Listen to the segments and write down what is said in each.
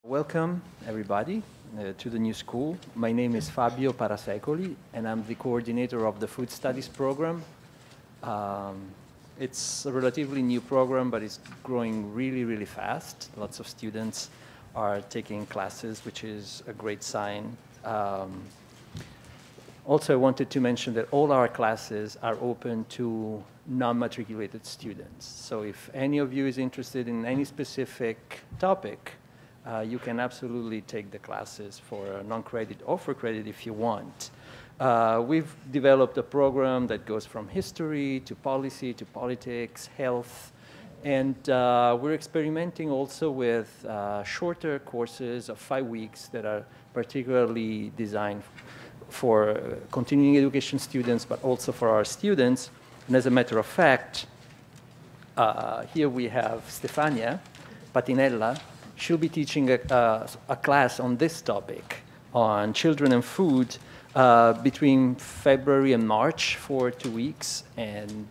Welcome, everybody, to the new school. My name is Fabio Parasecoli, and I'm the coordinator of the Food Studies program. It's a relatively new program, but it's growing really, really fast. Lots of students are taking classes, which is a great sign. Also, I wanted to mention that all our classes are open to non-matriculated students. So if any of you is interested in any specific topic, you can absolutely take the classes for non-credit or for credit if you want. We've developed a program that goes from history to policy to politics, health, and we're experimenting also with shorter courses of 5 weeks that are particularly designed for continuing education students, but also for our students. And as a matter of fact, here we have Stefania Patinella. She'll be teaching a class on this topic, on children and food, between February and March for 2 weeks. And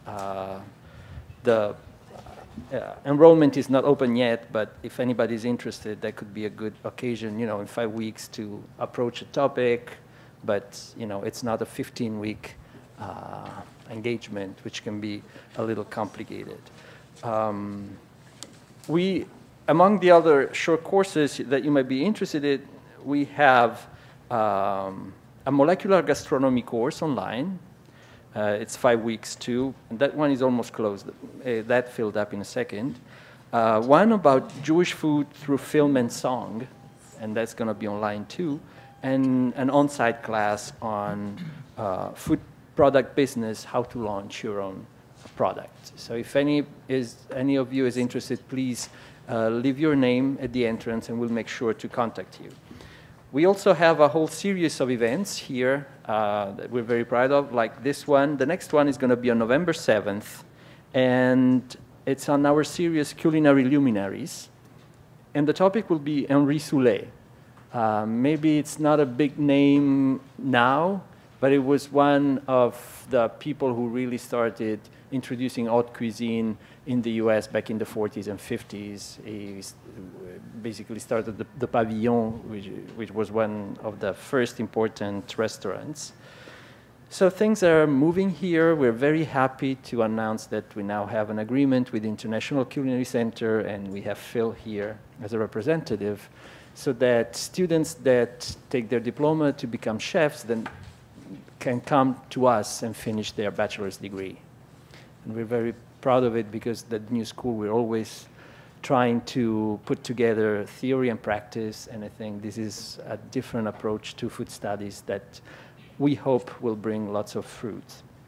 the enrollment is not open yet, but if anybody's interested, that could be a good occasion, you know, in 5 weeks to approach a topic. But, you know, it's not a 15-week engagement, which can be a little complicated. Among the other short courses that you might be interested in, we have a molecular gastronomy course online. It's 5 weeks too, and that one is almost closed. That filled up in a second. One about Jewish food through film and song, and that's going to be online too. And an on-site class on food product business, how to launch your own product. So if any of you is interested, please leave your name at the entrance and we'll make sure to contact you. We also have a whole series of events here that we're very proud of, like this one. The next one is going to be on November 7th, and it's on our series Culinary Luminaries. And the topic will be Henri Soulet. Maybe it's not a big name now, but it was one of the people who really started introducing haute cuisine in the US back in the 40s and 50s. He basically started the Pavillon, which was one of the first important restaurants. So things are moving here. We're very happy to announce that we now have an agreement with the International Culinary Center, and we have Phil here as a representative, so that students that take their diploma to become chefs then can come to us and finish their bachelor's degree. And we're very proud of it because the new school, we're always trying to put together theory and practice, and I think this is a different approach to food studies that we hope will bring lots of fruit.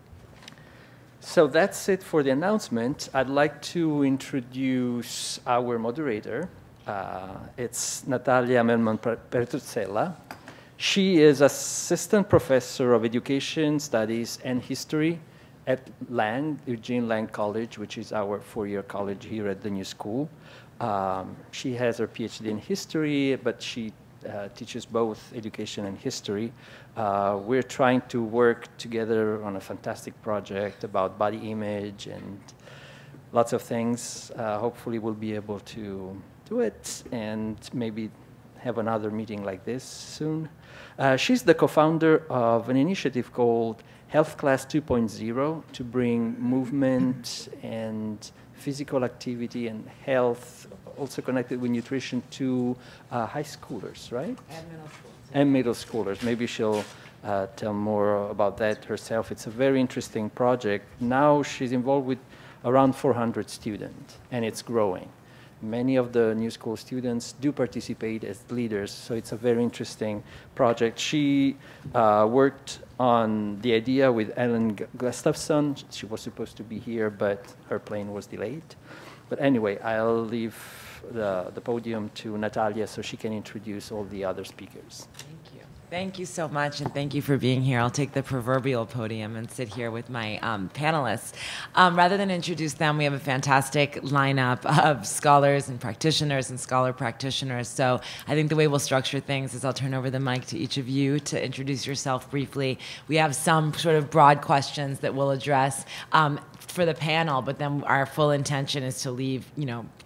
So that's it for the announcement. I'd like to introduce our moderator. It's Natalia Mehlman Petrzela. She is assistant professor of education studies and history at Eugene Lang College, which is our 4-year college here at the new school. She has her PhD in history, but she teaches both education and history. We're trying to work together on a fantastic project about body image and lots of things. Hopefully we'll be able to do it and maybe have another meeting like this soon. She's the co-founder of an initiative called Health Class 2.0 to bring movement and physical activity and health, also connected with nutrition, to high schoolers, right? And middle school. And middle schoolers. Maybe she'll tell more about that herself. It's a very interesting project. Now she's involved with around 400 students, and it's growing. Many of the new school students do participate as leaders, so it's a very interesting project. She worked on the idea with Ellen Gustafson. She was supposed to be here, but her plane was delayed. But anyway, I'll leave the podium to Natalia so she can introduce all the other speakers. Thank you. Thank you so much, and thank you for being here. I'll take the proverbial podium and sit here with my panelists. Rather than introduce them, we have a fantastic lineup of scholars and practitioners and scholar practitioners. So I think the way we'll structure things is I'll turn over the mic to each of you to introduce yourself briefly. We have some sort of broad questions that we'll address for the panel, but then our full intention is to leave,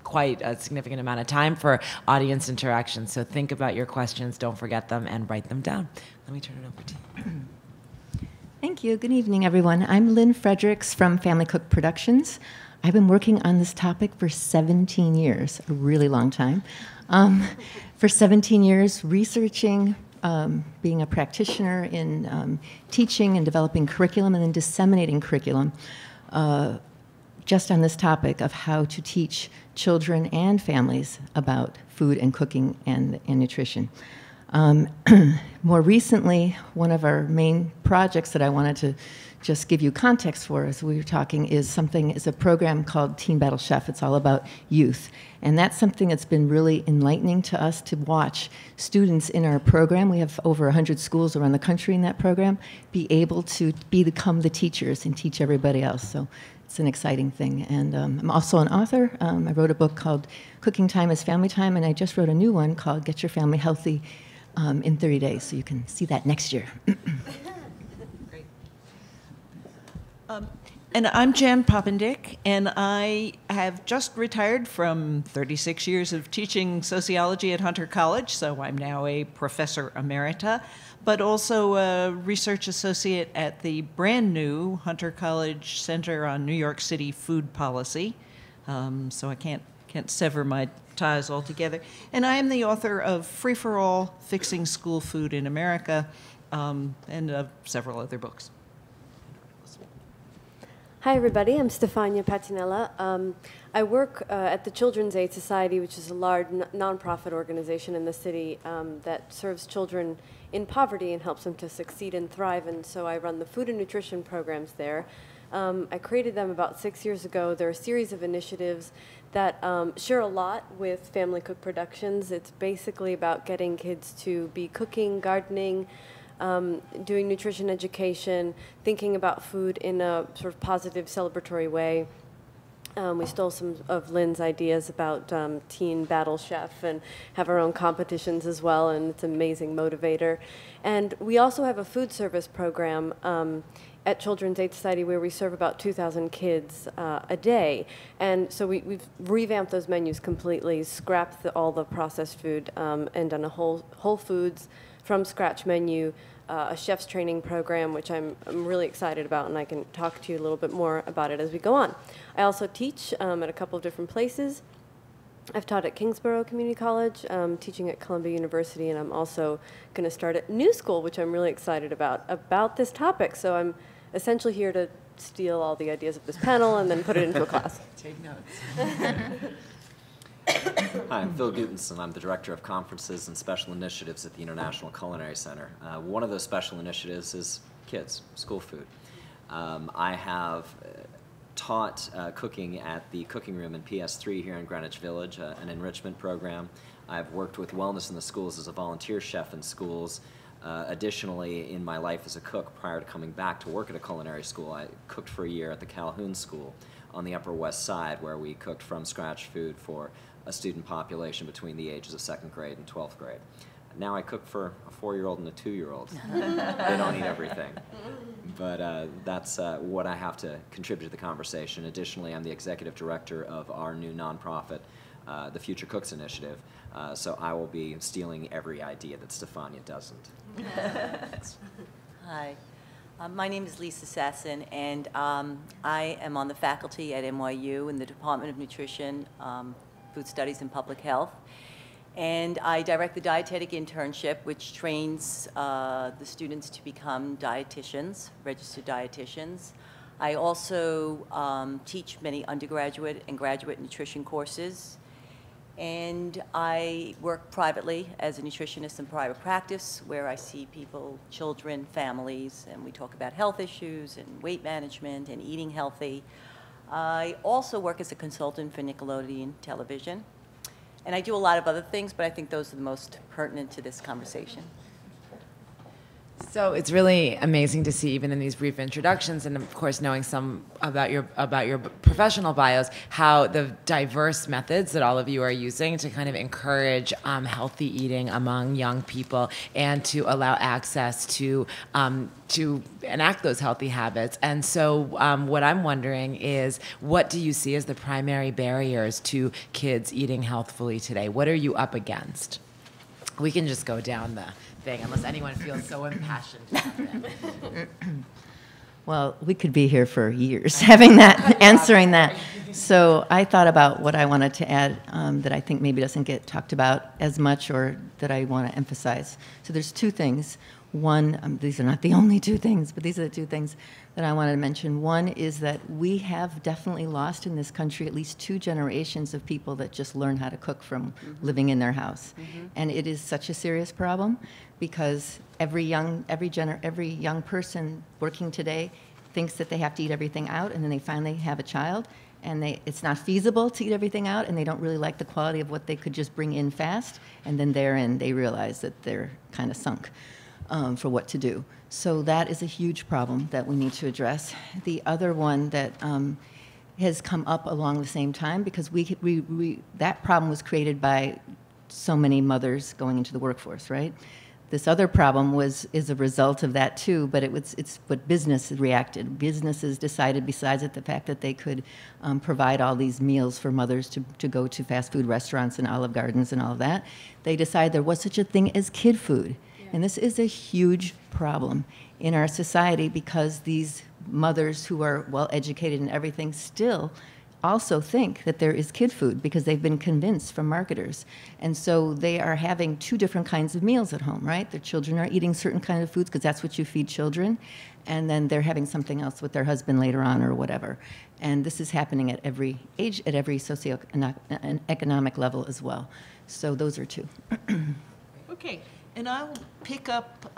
quite a significant amount of time for audience interaction. So think about your questions, don't forget them, and write them down. Let me turn it over to you. Thank you. Good evening, everyone. I'm Lynn Fredericks from FamilyCook Productions. I've been working on this topic for 17 years, a really long time. For 17 years, researching, being a practitioner in teaching and developing curriculum and then disseminating curriculum just on this topic of how to teach children and families about food and cooking and nutrition. More recently, one of our main projects that I wanted to just give you context for as we were talking is a program called Teen Battle Chef. It's all about youth. And that's something that's been really enlightening to us to watch students in our program. We have over 100 schools around the country in that program, be able to become the teachers and teach everybody else. So it's an exciting thing. And I'm also an author. I wrote a book called Cooking Time is Family Time, and I just wrote a new one called Get Your Family Healthy in 30 Days. So you can see that next year. Great. And I'm Jan Poppendieck, and I have just retired from 36 years of teaching sociology at Hunter College, so I'm now a professor emerita, but also a research associate at the brand new Hunter College Center on New York City Food Policy, so I can't sever my ties altogether. And I am the author of Free for All, Fixing School Food in America, and of several other books. Hi, everybody. I'm Stefania Patinella. I work at the Children's Aid Society, which is a large nonprofit organization in the city that serves children in poverty and helps them to succeed and thrive. And so I run the food and nutrition programs there. I created them about 6 years ago. They're a series of initiatives that share a lot with FamilyCook Productions. It's basically about getting kids to be cooking, gardening, doing nutrition education, thinking about food in a sort of positive, celebratory way. We stole some of Lynn's ideas about Teen Battle Chef and have our own competitions as well, and it's an amazing motivator. And we also have a food service program at Children's Aid Society where we serve about 2,000 kids a day. And so we've revamped those menus completely, scrapped all the processed food, and done a whole foods from scratch menu, a chef's training program, which I'm really excited about, and I can talk to you a little bit more about it as we go on. I also teach at a couple of different places. I've taught at Kingsborough Community College, teaching at Columbia University, and I'm also going to start at New School, which I'm really excited about this topic. So I'm essentially here to steal all the ideas of this panel and then put it into a class. Take notes. Hi, I'm Phil Gutensohn. I'm the Director of Conferences and Special Initiatives at the International Culinary Center. One of those special initiatives is kids, school food. I have taught cooking at the Cooking Room in PS3 here in Greenwich Village, an enrichment program. I've worked with Wellness in the Schools as a volunteer chef in schools. Additionally, in my life as a cook, prior to coming back to work at a culinary school, I cooked for a year at the Calhoun School on the Upper West Side, where we cooked from scratch food for a student population between the ages of 2nd grade and 12th grade. Now I cook for a 4-year-old and a 2-year-old. They don't eat everything. But that's what I have to contribute to the conversation. Additionally, I'm the executive director of our new nonprofit, the Future Cooks Initiative. So I will be stealing every idea that Stefania doesn't. Hi. My name is Lisa Sasson, and I am on the faculty at NYU in the Department of Nutrition, Food Studies and Public Health. And I direct the dietetic internship, which trains the students to become dietitians, registered dietitians. I also teach many undergraduate and graduate nutrition courses. And I work privately as a nutritionist in private practice, where I see people, children, families, and we talk about health issues and weight management and eating healthy. I also work as a consultant for Nickelodeon television. And I do a lot of other things, but I think those are the most pertinent to this conversation. So it's really amazing to see, even in these brief introductions, and of course knowing some about your professional bios, how the diverse methods that all of you are using to kind of encourage healthy eating among young people and to allow access to enact those healthy habits. And so what I'm wondering is, what do you see as the primary barriers to kids eating healthfully today? What are you up against? We can just go down the thing, unless anyone feels so impassioned about it. Well, we could be here for years answering that. So I thought about what I wanted to add that I think maybe doesn't get talked about as much, or that I want to emphasize. So there's two things. One, these are not the only two things, but these are the two things that I wanted to mention. One is that we have definitely lost in this country at least 2 generations of people that just learn how to cook from living in their house. And it is such a serious problem, because every young person working today thinks that they have to eat everything out, and then they finally have a child, and it's not feasible to eat everything out, and they don't really like the quality of what they could just bring in fast, and then therein they realize that they're kind of sunk for what to do. So that is a huge problem that we need to address. The other one that has come up along the same time, because that problem was created by so many mothers going into the workforce, right? This other problem is a result of that too, but it's what business reacted. Businesses decided, besides the fact that they could provide all these meals for mothers to go to fast food restaurants and Olive Gardens and all of that, they decided there was such a thing as kid food. And this is a huge problem in our society, because these mothers who are well educated and everything still also think that there is kid food, because they've been convinced from marketers. And so they are having 2 different kinds of meals at home, right? Their children are eating certain kind of foods because that's what you feed children, and then they're having something else with their husband later on or whatever. And this is happening at every age, at every socioeconomic level as well. So those are 2. Okay, and I'll pick up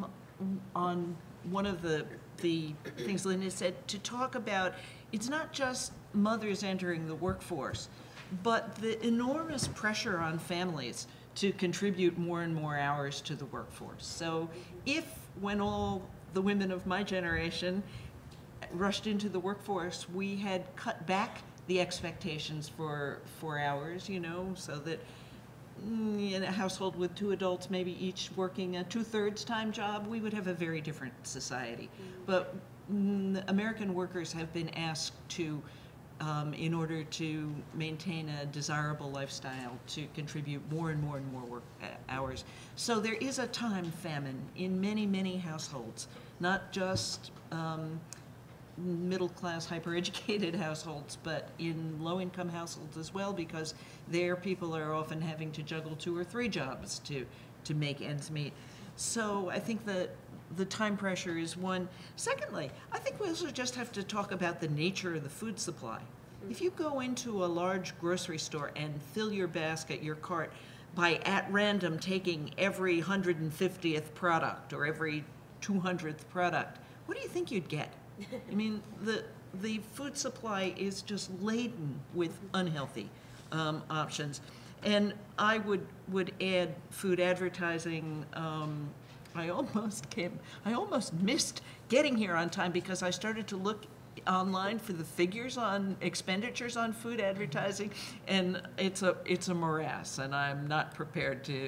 on one of the things Lynn has said, to talk about, it's not just mothers entering the workforce, but the enormous pressure on families to contribute more and more hours to the workforce. So when all the women of my generation rushed into the workforce, we had cut back the expectations for hours, so that in a household with 2 adults, maybe each working a 2/3 time job, we would have a very different society. But American workers have been asked to, in order to maintain a desirable lifestyle, to contribute more and more and more work hours. So there is a time famine in many, many households, not just middle-class, hyper-educated households, but in low-income households as well, because there people are often having to juggle 2 or 3 jobs to make ends meet. So I think that the time pressure is one. Secondly, I think we also just have to talk about the nature of the food supply. If you go into a large grocery store and fill your basket, your cart, by at random taking every 150th product or every 200th product, what do you think you'd get? I mean, the food supply is just laden with unhealthy options. And I would add food advertising. I almost missed getting here on time, because I started to look online for the figures on expenditures on food advertising, and it's a morass, and I'm not prepared to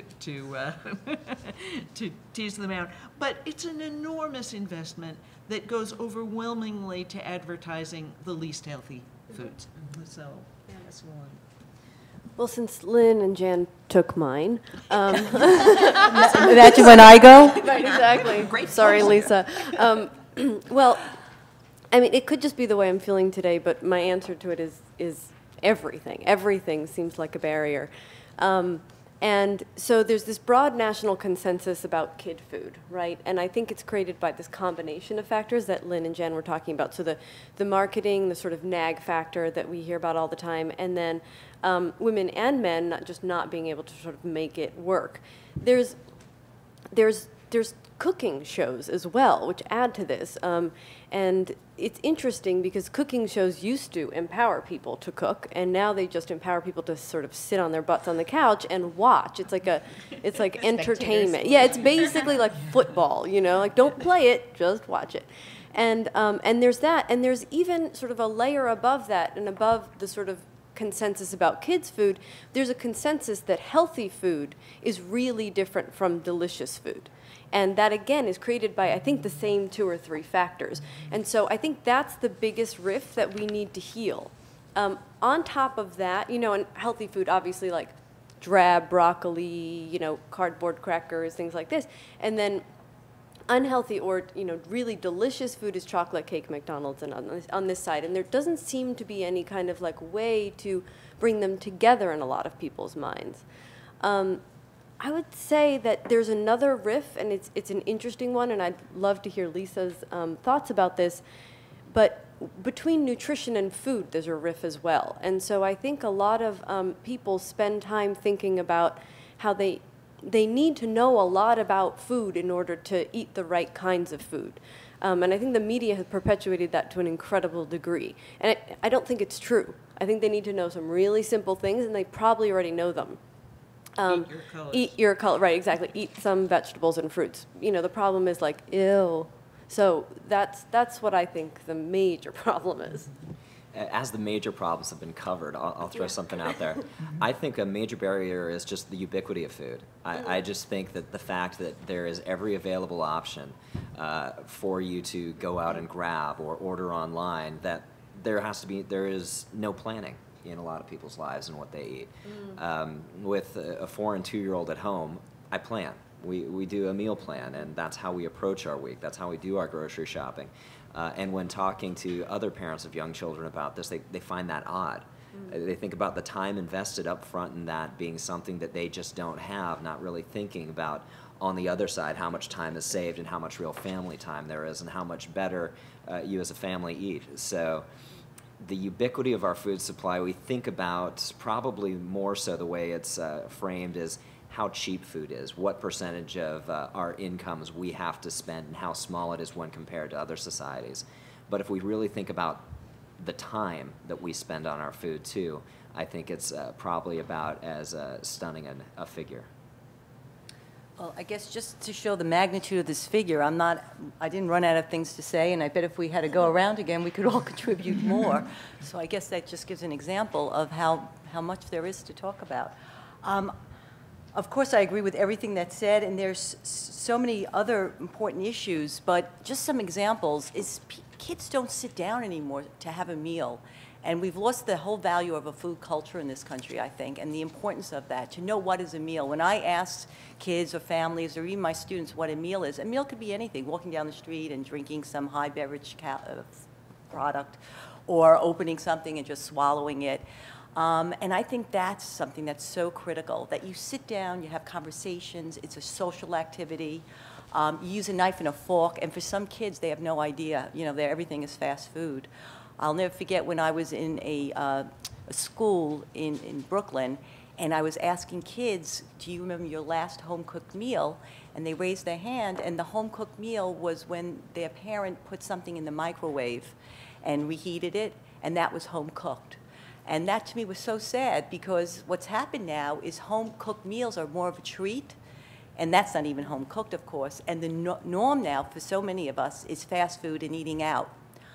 to tease them out. But it's an enormous investment that goes overwhelmingly to advertising the least healthy foods. So that's one. Well, since Lynn and Jan took mine, that's when I go. Right, exactly. Great. Sorry, Lisa. Well, I mean, it could just be the way I'm feeling today, but my answer to it is everything. Everything seems like a barrier. And so there's this broad national consensus about kid food, right? And I think it's created by this combination of factors that Lynn and Jen were talking about. So the marketing, the sort of nag factor that we hear about all the time, and then women and men not being able to sort of make it work. There's there's cooking shows as well, which add to this. And it's interesting because cooking shows used to empower people to cook, and now they just empower people to sort of sit on their butts on the couch and watch. It's like entertainment. Yeah, it's basically like football, you know, like don't play it, just watch it. And there's that, and there's even sort of a layer above that, and above the sort of consensus about kids' food, there's a consensus that healthy food is really different from delicious food. And that, again, is created by, I think, the same 2 or 3 factors. And so I think that's the biggest rift that we need to heal. On top of that, you know, and healthy food, obviously, like drab broccoli, you know, cardboard crackers, things like this. And then unhealthy or, you know, really delicious food is chocolate cake, McDonald's, and on this side. And there doesn't seem to be any kind of like way to bring them together in a lot of people's minds. I would say that there's another riff, and it's an interesting one, and I'd love to hear Lisa's thoughts about this. But between nutrition and food, there's a riff as well. And so I think a lot of people spend time thinking about how they need to know a lot about food in order to eat the right kinds of food. And I think the media has perpetuated that to an incredible degree. And I don't think it's true. I think they need to know some really simple things, and they probably already know them. Eat your colors. Eat your color, right, exactly. Eat some vegetables and fruits. You know, the problem is like, ew. So that's what I think the major problem is. As the major problems have been covered, I'll throw something out there. I think a major barrier is just the ubiquity of food. I just think that the fact that there is every available option for you to go out and grab or order online, that there is no planning in a lot of people's lives and what they eat. With a 4- and 2-year-old at home, I plan. We do a meal plan, and that's how we approach our week. That's how we do our grocery shopping. And when talking to other parents of young children about this, they find that odd. They think about the time invested up front in that being something that they just don't have, not really thinking about on the other side how much time is saved and how much real family time there is and how much better you as a family eat. So the ubiquity of our food supply, we think about probably more so the way it's framed is how cheap food is, what percentage of our incomes we have to spend, and how small it is when compared to other societies. But if we really think about the time that we spend on our food too, I think it's probably about as stunning a figure. Well, I guess just to show the magnitude of this figure, I didn't run out of things to say, and I bet if we had to go around again, we could all contribute more. So I guess that just gives an example of how much there is to talk about. Of course, I agree with everything that's said, and there's so many other important issues, but just some examples is kids don't sit down anymore to have a meal. And we've lost the whole value of a food culture in this country, I think, and the importance of that, to know what is a meal. When I ask kids or families or even my students what a meal could be anything, walking down the street and drinking some high beverage product, or opening something and just swallowing it. And I think that's something that's so critical, that you sit down, you have conversations, it's a social activity. You use a knife and a fork, and for some kids, they have no idea. You know, everything is fast food. I'll never forget when I was in a school in Brooklyn, and I was asking kids, do you remember your last home-cooked meal? And they raised their hand, and the home-cooked meal was when their parent put something in the microwave and reheated it, and that was home-cooked. And that to me was so sad, because what's happened now is home-cooked meals are more of a treat, and that's not even home-cooked, of course. And the norm now for so many of us is fast food and eating out.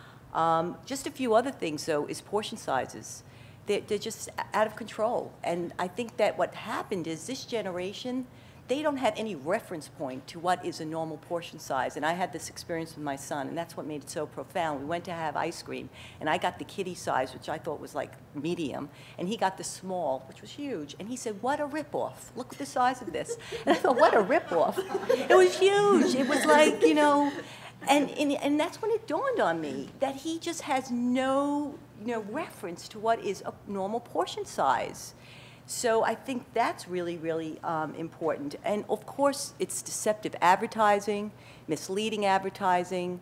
Just a few other things, though, is portion sizes. They're just out of control. And I think that what happened is this generation, they don't have any reference point to what is a normal portion size. And I had this experience with my son, and that's what made it so profound. We went to have ice cream, and I got the kiddie size, which I thought was like medium, and he got the small, which was huge. And he said, what a ripoff. Look at the size of this. And I thought, what a ripoff. It was huge. It was like, you know, and that's when it dawned on me that he just has no reference to what is a normal portion size. So I think that's really, really important. And of course, it's deceptive advertising, misleading advertising.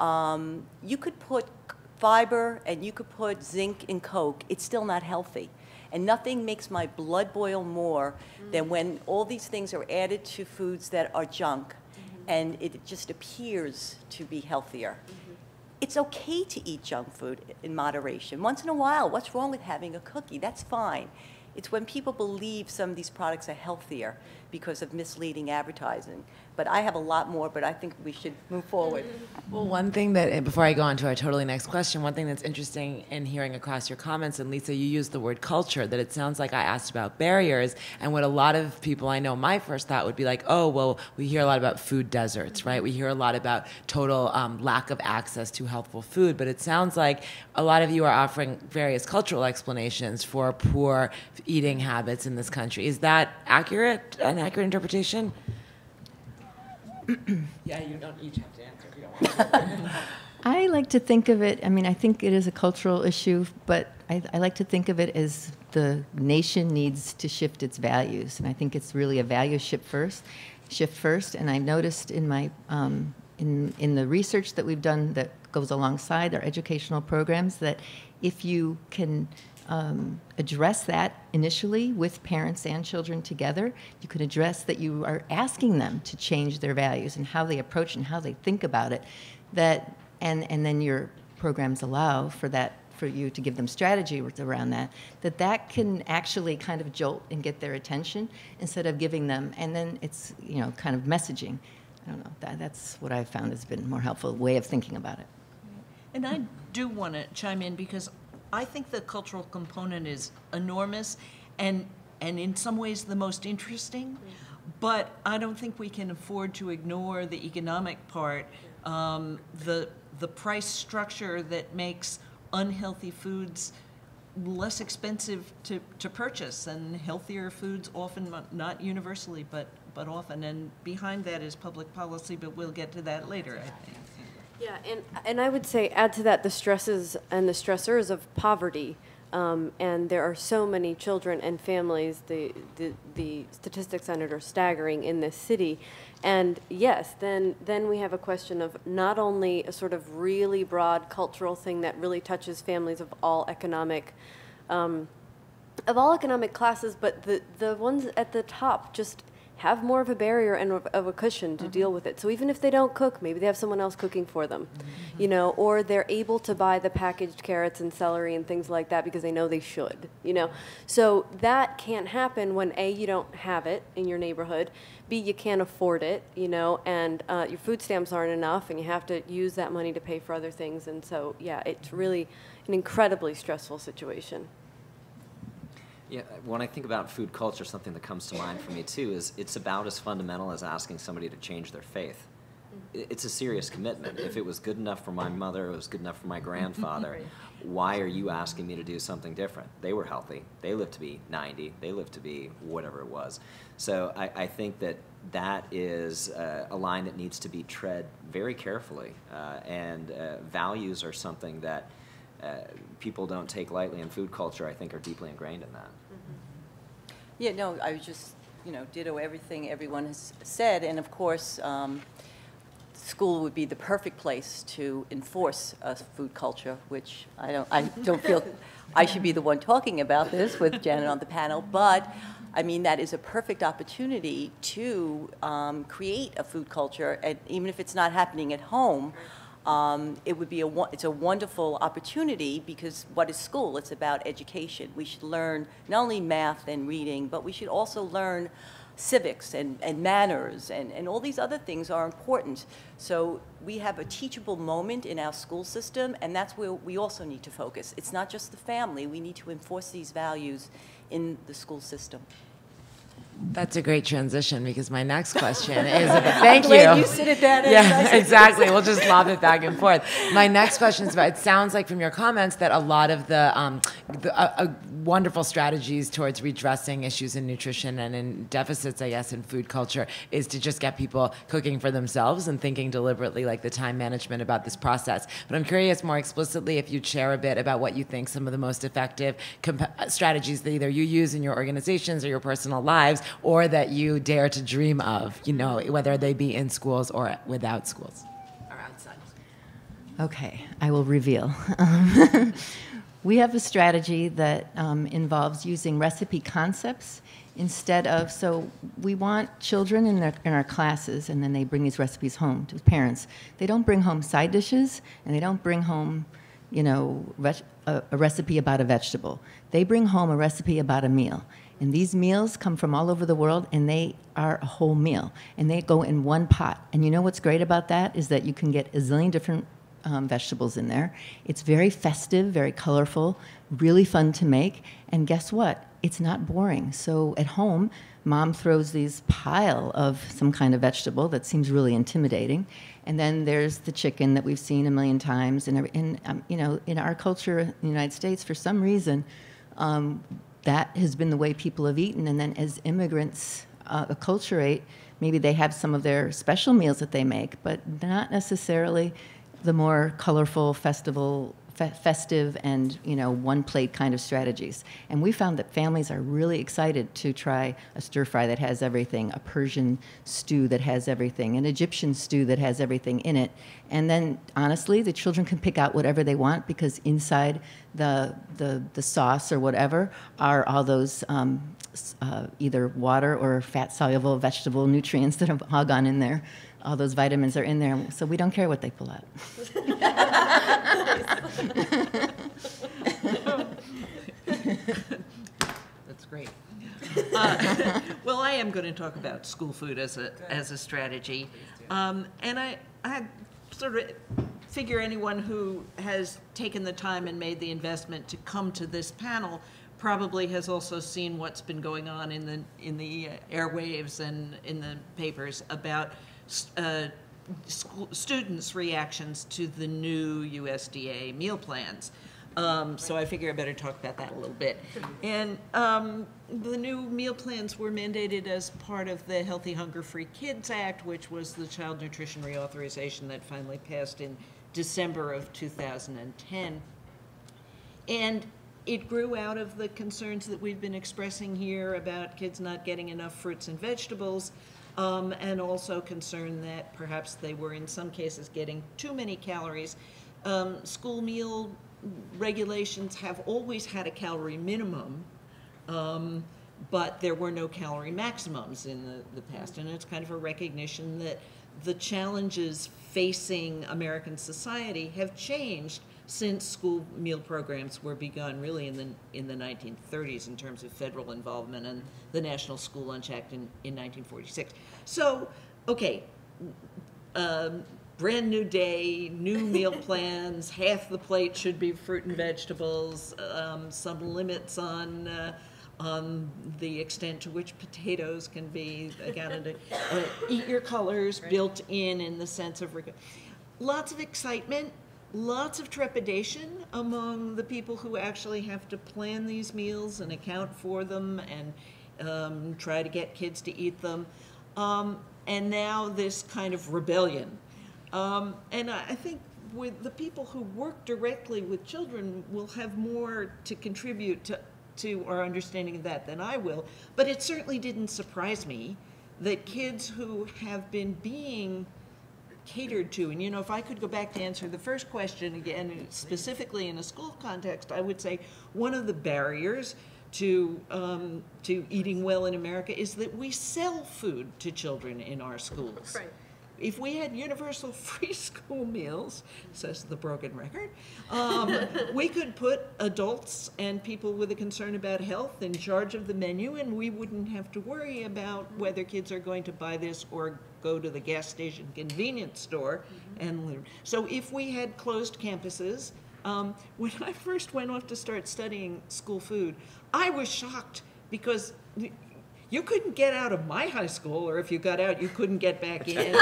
You could put fiber and you could put zinc in Coke. It's still not healthy. And nothing makes my blood boil more than when all these things are added to foods that are junk. and it just appears to be healthier. It's okay to eat junk food in moderation. Once in a while, what's wrong with having a cookie? That's fine. It's when people believe some of these products are healthier because of misleading advertising. But I have a lot more, but I think we should move forward. Well, one thing that, before I go on to our totally next question, one thing that's interesting in hearing across your comments, and Lisa, you used the word culture, that it sounds like I asked about barriers, and what a lot of people I know, my first thought would be like, oh, well, we hear a lot about food deserts, right? We hear a lot about total lack of access to healthful food, but it sounds like a lot of you are offering various cultural explanations for poor eating habits in this country. Is that accurate, an accurate interpretation? Yeah, you don't each have to answer if you don't want to. I like to think of it, I mean, I think it is a cultural issue, but I like to think of it as the nation needs to shift its values. And I think it's really a value shift first. And I've noticed in my, in the research that we've done that goes alongside our educational programs, that if you can address that initially with parents and children together, you can address that you are asking them to change their values and how they approach and how they think about it, that, and then your programs allow for that, for you to give them strategy around that, that can actually kind of jolt and get their attention instead of giving them, and then it's, you know, kind of messaging. I don't know, that's what I've found has been a more helpful way of thinking about it. And I do want to chime in because I think the cultural component is enormous and in some ways the most interesting, but I don't think we can afford to ignore the economic part, the price structure that makes unhealthy foods less expensive to purchase, and healthier foods often, not universally, but often, and behind that is public policy, but we'll get to that later, I think. Yeah, and I would say add to that the stresses and the stressors of poverty, and there are so many children and families. The statistics on it are staggering in this city, and yes, then we have a question of not only a sort of really broad cultural thing that really touches families of all economic classes, but the ones at the top just have more of a barrier and of a cushion to deal with it. So even if they don't cook, maybe they have someone else cooking for them, you know, or they're able to buy the packaged carrots and celery and things like that because they know they should, you know. So that can't happen when A, you don't have it in your neighborhood, B, you can't afford it, you know, and your food stamps aren't enough and you have to use that money to pay for other things. And so, yeah, it's really an incredibly stressful situation. Yeah, when I think about food culture, something that comes to mind for me too is it's about as fundamental as asking somebody to change their faith. It's a serious commitment. If it was good enough for my mother, it was good enough for my grandfather, why are you asking me to do something different? They were healthy. They lived to be 90. They lived to be whatever it was. So I think that is a line that needs to be tread very carefully. And values are something that people don't take lightly, and food culture, I think, are deeply ingrained in that. Yeah, no, I was just, you know, ditto everything everyone has said, and of course, school would be the perfect place to enforce a food culture, which I don't feel I should be the one talking about this with Janet on the panel, but I mean, that is a perfect opportunity to create a food culture, and even if it's not happening at home, it would be it's a wonderful opportunity, because what is school? It's about education. We should learn not only math and reading, but we should also learn civics and manners, and all these other things are important. So we have a teachable moment in our school system, and that's where we also need to focus. It's not just the family. We need to enforce these values in the school system. That's a great transition, because my next question is, thank you. Glad you sit it down. Yeah, exactly. We'll just lob it back and forth. My next question is about, it sounds like from your comments that a lot of the wonderful strategies towards redressing issues in nutrition and in deficits, I guess, in food culture is to just get people cooking for themselves and thinking deliberately, like the time management about this process. But I'm curious more explicitly if you'd share a bit about what you think some of the most effective strategies that either you use in your organizations or your personal lives, or that you dare to dream of, you know, whether they be in schools or without schools or outside. Okay, I will reveal. We have a strategy that involves using recipe concepts instead of, so we want children in our classes, and then they bring these recipes home to parents. They don't bring home side dishes, and they don't bring home, you know, a recipe about a vegetable. They bring home a recipe about a meal. And these meals come from all over the world, and they are a whole meal. And they go in one pot. And you know what's great about that is that you can get a zillion different vegetables in there. It's very festive, very colorful, really fun to make. And guess what? It's not boring. So at home, mom throws these pile of some kind of vegetable that seems really intimidating. And then there's the chicken that we've seen a million times. And you know, in our culture in the United States, for some reason, that has been the way people have eaten. And then as immigrants acculturate, maybe they have some of their special meals that they make, but not necessarily the more colorful, festive and, you know, one plate kind of strategies. And we found that families are really excited to try a stir fry that has everything, a Persian stew that has everything, an Egyptian stew that has everything in it. And then honestly, the children can pick out whatever they want, because inside the sauce or whatever are all those either water or fat-soluble vegetable nutrients that have all gone in there. All those vitamins are in there, so we don't care what they pull out. That's great. Well, I am going to talk about school food as a strategy, and I sort of figure anyone who has taken the time and made the investment to come to this panel probably has also seen what's been going on in the airwaves and in the papers about students' reactions to the new USDA meal plans. So I figure I better talk about that a little bit. And the new meal plans were mandated as part of the Healthy Hunger Free Kids Act, which was the child nutrition reauthorization that finally passed in December of 2010. And it grew out of the concerns that we've been expressing here about kids not getting enough fruits and vegetables, and also concern that perhaps they were in some cases getting too many calories. School meal regulations have always had a calorie minimum, but there were no calorie maximums in the past, and it's kind of a recognition that the challenges facing American society have changed since school meal programs were begun really in the 1930s in terms of federal involvement and the National School Lunch Act in 1946. So, okay, brand new day, new meal plans, half the plate should be fruit and vegetables, some limits on the extent to which potatoes can be, again, eat your colors built in the sense of, lots of excitement. Lots of trepidation among the people who actually have to plan these meals and account for them and try to get kids to eat them. And now this kind of rebellion. And I think with the people who work directly with children will have more to contribute to our understanding of that than I will. But it certainly didn't surprise me that kids who have been being catered to, and you know, if I could go back to answer the first question again, specifically in a school context, I would say one of the barriers to eating well in America is that we sell food to children in our schools. Right. If we had universal free school meals, says the broken record, we could put adults and people with a concern about health in charge of the menu, and we wouldn't have to worry about whether kids are going to buy this or go to the gas station convenience store and learn. So if we had closed campuses, when I first went off to start studying school food, I was shocked because you couldn't get out of my high school, or if you got out, you couldn't get back in.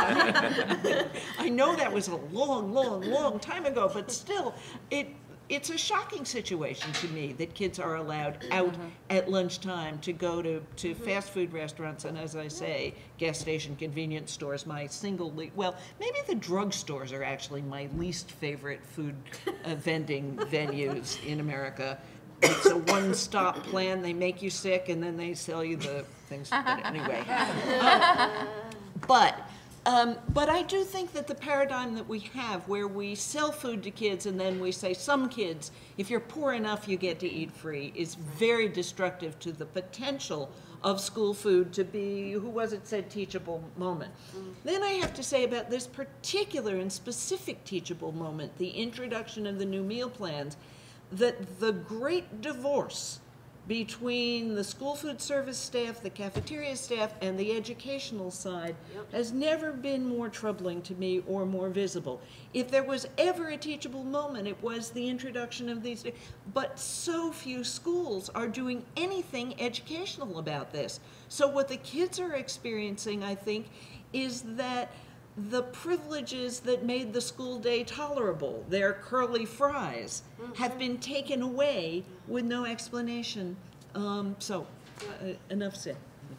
I know that was a long, long, long time ago, but still, it's a shocking situation to me that kids are allowed out at lunchtime to go to fast food restaurants and, as I say, gas station convenience stores. Well, maybe the drugstores are actually my least favorite food vending venues in America. It's a one-stop plan. They make you sick, and then they sell you the things. But anyway. But But I do think that the paradigm that we have, where we sell food to kids and then we say some kids, if you're poor enough, you get to eat free, is very destructive to the potential of school food to be, who was it said, teachable moment. Then I have to say about this particular and specific teachable moment, the introduction of the new meal plans, that the great divorce between the school food service staff, the cafeteria staff, and the educational side has never been more troubling to me or more visible. If there was ever a teachable moment, it was the introduction of these, but so few schools are doing anything educational about this. So what the kids are experiencing, I think, is that the privileges that made the school day tolerable, their curly fries, have been taken away with no explanation. Enough said.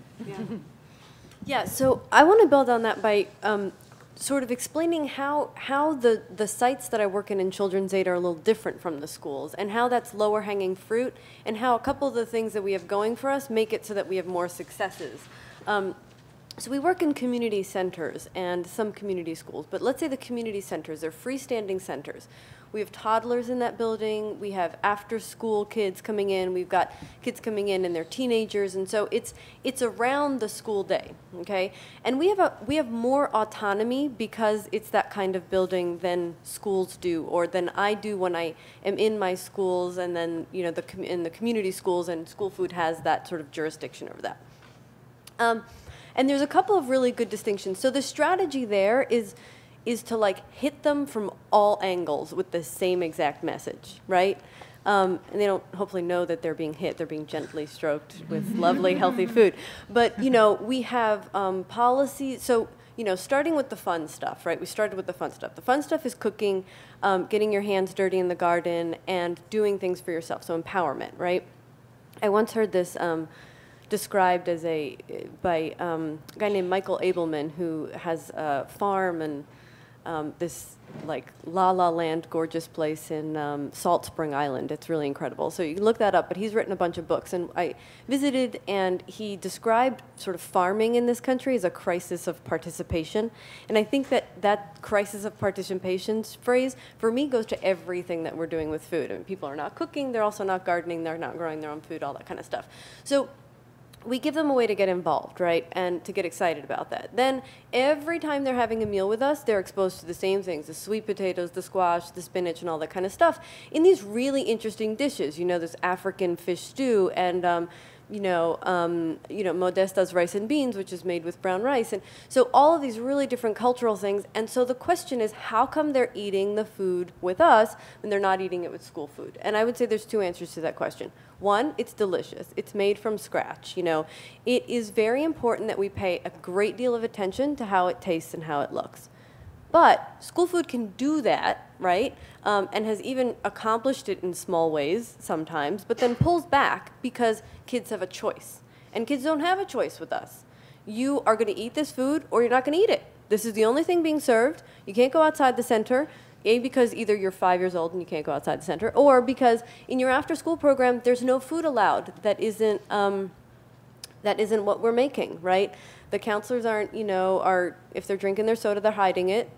Yeah, so I want to build on that by sort of explaining how the sites that I work in Children's Aid are a little different from the schools, and how that's lower hanging fruit, and how a couple of the things that we have going for us make it so that we have more successes. So we work in community centers and some community schools, but let's say the community centers, they're freestanding centers. We have toddlers in that building, we have after-school kids coming in, we've got kids coming in and they're teenagers, and so it's around the school day, okay? And we have more autonomy because it's that kind of building than schools do, or than I do when I am in my schools, and then, you know, in the community schools, and school food has that sort of jurisdiction over that. And there's a couple of really good distinctions. So the strategy there is to like hit them from all angles with the same exact message, right? And they don't hopefully know that they're being hit. They're being gently stroked with lovely, healthy food. But, you know, we have policies. So, you know, starting with the fun stuff, right? We started with the fun stuff. The fun stuff is cooking, getting your hands dirty in the garden, and doing things for yourself. So empowerment, right? I once heard this described as by a guy named Michael Abelman, who has a farm and this like La La Land gorgeous place in Salt Spring Island. It's really incredible. So you can look that up, but he's written a bunch of books. And I visited, and he described sort of farming in this country as a crisis of participation. And I think that crisis of participation phrase, for me, goes to everything that we're doing with food. I mean, people are not cooking, they're also not gardening, they're not growing their own food, all that kind of stuff. So we give them a way to get involved, right, and to get excited about that. Then every time they're having a meal with us, they're exposed to the same things, the sweet potatoes, the squash, the spinach, and all that kind of stuff in these really interesting dishes. You know, this African fish stew, and Modesta's rice and beans, which is made with brown rice. And so all of these really different cultural things. And so the question is, how come they're eating the food with us when they're not eating it with school food? And I would say there's two answers to that question. One, it's delicious. It's made from scratch. You know, it is very important that we pay a great deal of attention to how it tastes and how it looks. But school food can do that, right? And has even accomplished it in small ways sometimes, but then pulls back because kids have a choice. And kids don't have a choice with us. You are going to eat this food or you're not going to eat it. This is the only thing being served. You can't go outside the center. Because either you're 5 years old and you can't go outside the center, or because in your after-school program there's no food allowed that isn't what we're making, right? The counselors aren't, if they're drinking their soda, they're hiding it.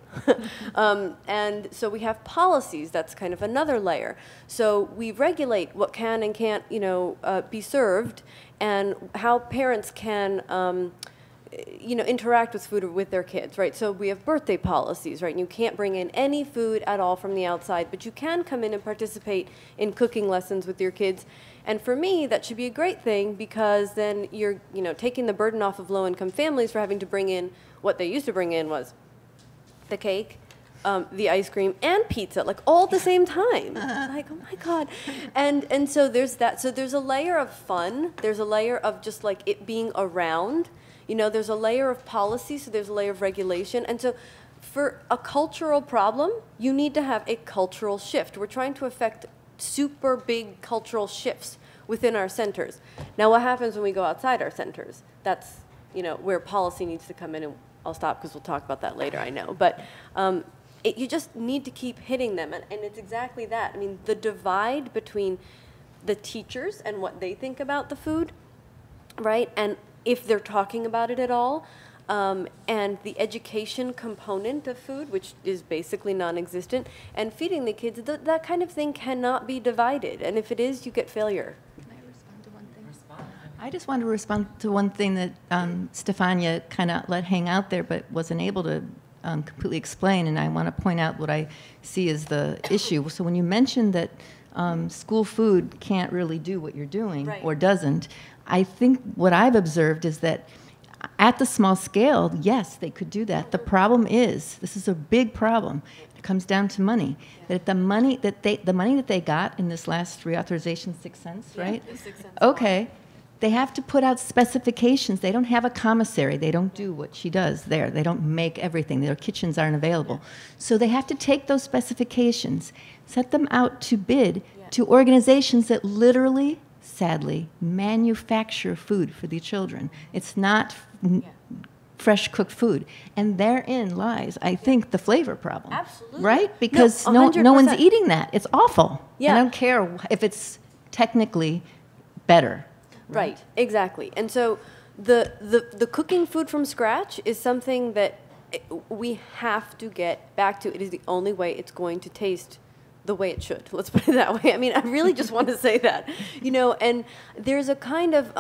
And so we have policies. That's kind of another layer. So we regulate what can and can't, be served, and how parents can interact with food with their kids, right? So we have birthday policies, right? And you can't bring in any food at all from the outside, but you can come in and participate in cooking lessons with your kids. And for me, that should be a great thing, because then you're, taking the burden off of low-income families for having to bring in what they used to bring in was the cake, the ice cream, and pizza, like all at the same time. Like, oh my God. And so there's that. So there's a layer of fun. There's a layer of just like it being around. There's a layer of policy, so there's a layer of regulation. And so for a cultural problem, you need to have a cultural shift. We're trying to affect super big cultural shifts within our centers. Now, what happens when we go outside our centers? That's, where policy needs to come in, and I'll stop because we'll talk about that later, I know. But you just need to keep hitting them, and it's exactly that. I mean, the divide between the teachers and what they think about the food, right, and if they're talking about it at all, and the education component of food, which is basically non-existent, and feeding the kids, that kind of thing cannot be divided. And if it is, you get failure. Can I respond to one thing? I just want to respond to one thing that Stefania kind of let hang out there but wasn't able to completely explain, and I want to point out what I see as the issue. So when you mentioned that school food can't really do what you're doing, right, or doesn't, I think what I've observed is that at the small scale, yes, they could do that. The problem is, this is a big problem. It comes down to money. That the money that they got in this last reauthorization, 6 cents, right? Yeah, 6 cents. Okay. They have to put out specifications. They don't have a commissary. They don't do what she does there. They don't make everything. Their kitchens aren't available. So they have to take those specifications, set them out to bid to organizations that literally, sadly, manufacture food for the children. It's not fresh cooked food. And therein lies, I think, the flavor problem. Absolutely. Right? Because no one's eating that. It's awful. Yeah. I don't care if it's technically better. Right, exactly. And so the cooking food from scratch is something that we have to get back to. It is the only way it's going to taste the way it should. Let's put it that way. I mean, I really just want to say that, and there's a kind of,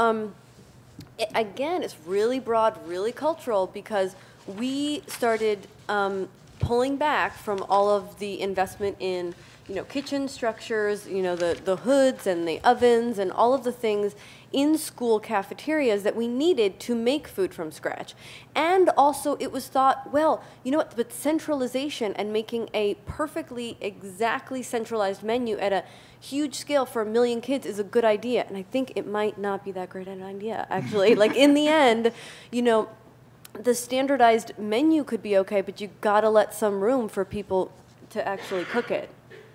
again, it's really broad, really cultural, because we started pulling back from all of the investment in kitchen structures, the hoods and the ovens and all of the things in school cafeterias that we needed to make food from scratch. And also it was thought, well, but centralization and making a perfectly, exactly centralized menu at a huge scale for 1 million kids is a good idea. And I think it might not be that great an idea, actually. Like, in the end, the standardized menu could be okay, but you gotta let some room for people to actually cook it.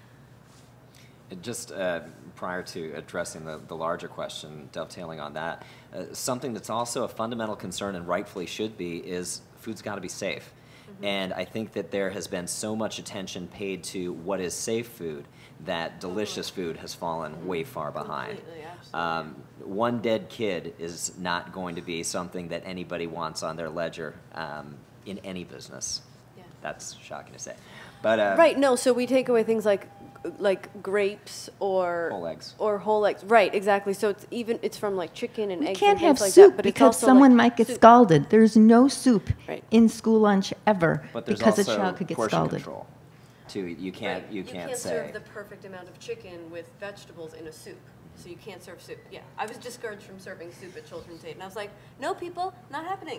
Just prior to addressing the larger question, dovetailing on that, something that's also a fundamental concern and rightfully should be is food's got to be safe. Mm-hmm. And I think that there has been so much attention paid to what is safe food that delicious food has fallen way far behind. One dead kid is not going to be something that anybody wants on their ledger in any business. Yeah. That's shocking to say. But, right, no, so we take away things like grapes or whole eggs. Right, exactly. So it's from like chicken and eggs. You can't have like soup that, but because someone might get scalded. There's no soup in school lunch ever because a child could get scalded. Control too. You can't serve the perfect amount of chicken with vegetables in a soup. So you can't serve soup. Yeah, I was discouraged from serving soup at Children's Aid, and I was like, no, people, not happening.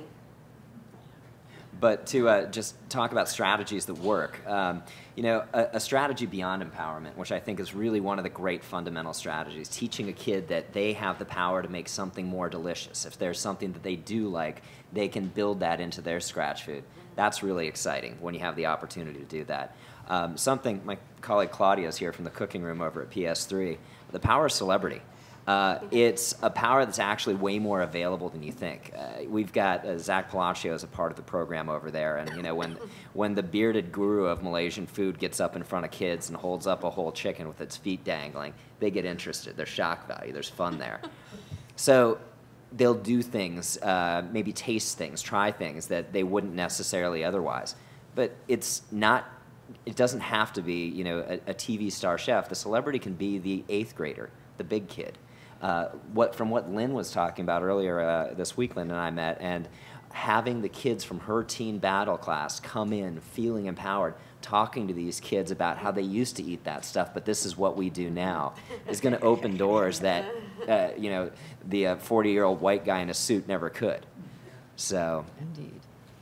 But to just talk about strategies that work, a strategy beyond empowerment, which I think is really one of the great fundamental strategies, teaching a kid that they have the power to make something more delicious. If there's something that they do like, they can build that into their scratch food. That's really exciting when you have the opportunity to do that. Something my colleague Claudia is here from the cooking room over at PS3, the power of celebrity. It's a power that's actually way more available than you think. We've got Zach Palacio as a part of the program over there, and when the bearded guru of Malaysian food gets up in front of kids and holds up a whole chicken with its feet dangling, they get interested. There's shock value. There's fun there. So they'll do things, maybe taste things, try things that they wouldn't necessarily otherwise. But it's not. It doesn't have to be a TV star chef. The celebrity can be the 8th grader, the big kid. From what Lynn was talking about earlier this week, Lynn and I met, and having the kids from her teen battle class come in feeling empowered, talking to these kids about how they used to eat that stuff, but this is what we do now, is going to open doors that the 40-year-old white guy in a suit never could. So, indeed.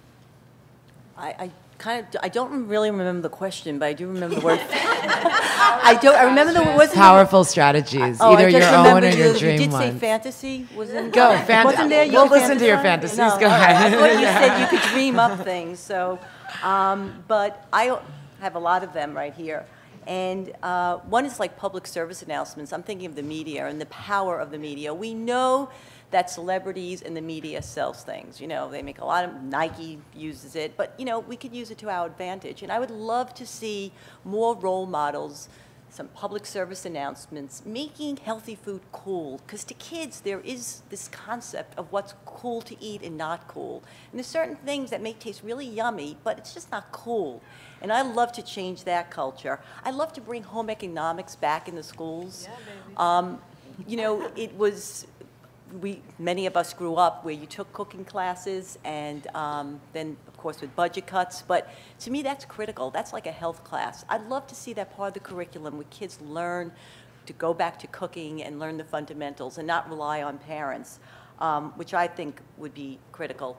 I don't really remember the question, but I do remember the word. I remember the word. Powerful strategies, either your own or your dream You did one. say fantasy, wasn't? Go, wasn't there? We'll listen to your fantasies. No, Go ahead. I thought you said you could dream up things. So, but I have a lot of them right here. And one is like public service announcements. I'm thinking of the media and the power of the media. We know that celebrities and the media sells things. They make a lot of, Nike uses it, but we could use it to our advantage. And I would love to see more role models some public service announcements, making healthy food cool. Because to kids, there is this concept of what's cool to eat and not cool. And there's certain things that may taste really yummy, but it's just not cool. And I love to change that culture. I love to bring home economics back in the schools. Yeah, baby. You know, it was, many of us grew up where you took cooking classes and then, of course, with budget cuts. But to me, that's critical. That's like a health class. I'd love to see that part of the curriculum where kids learn to go back to cooking and learn the fundamentals and not rely on parents, which I think would be critical.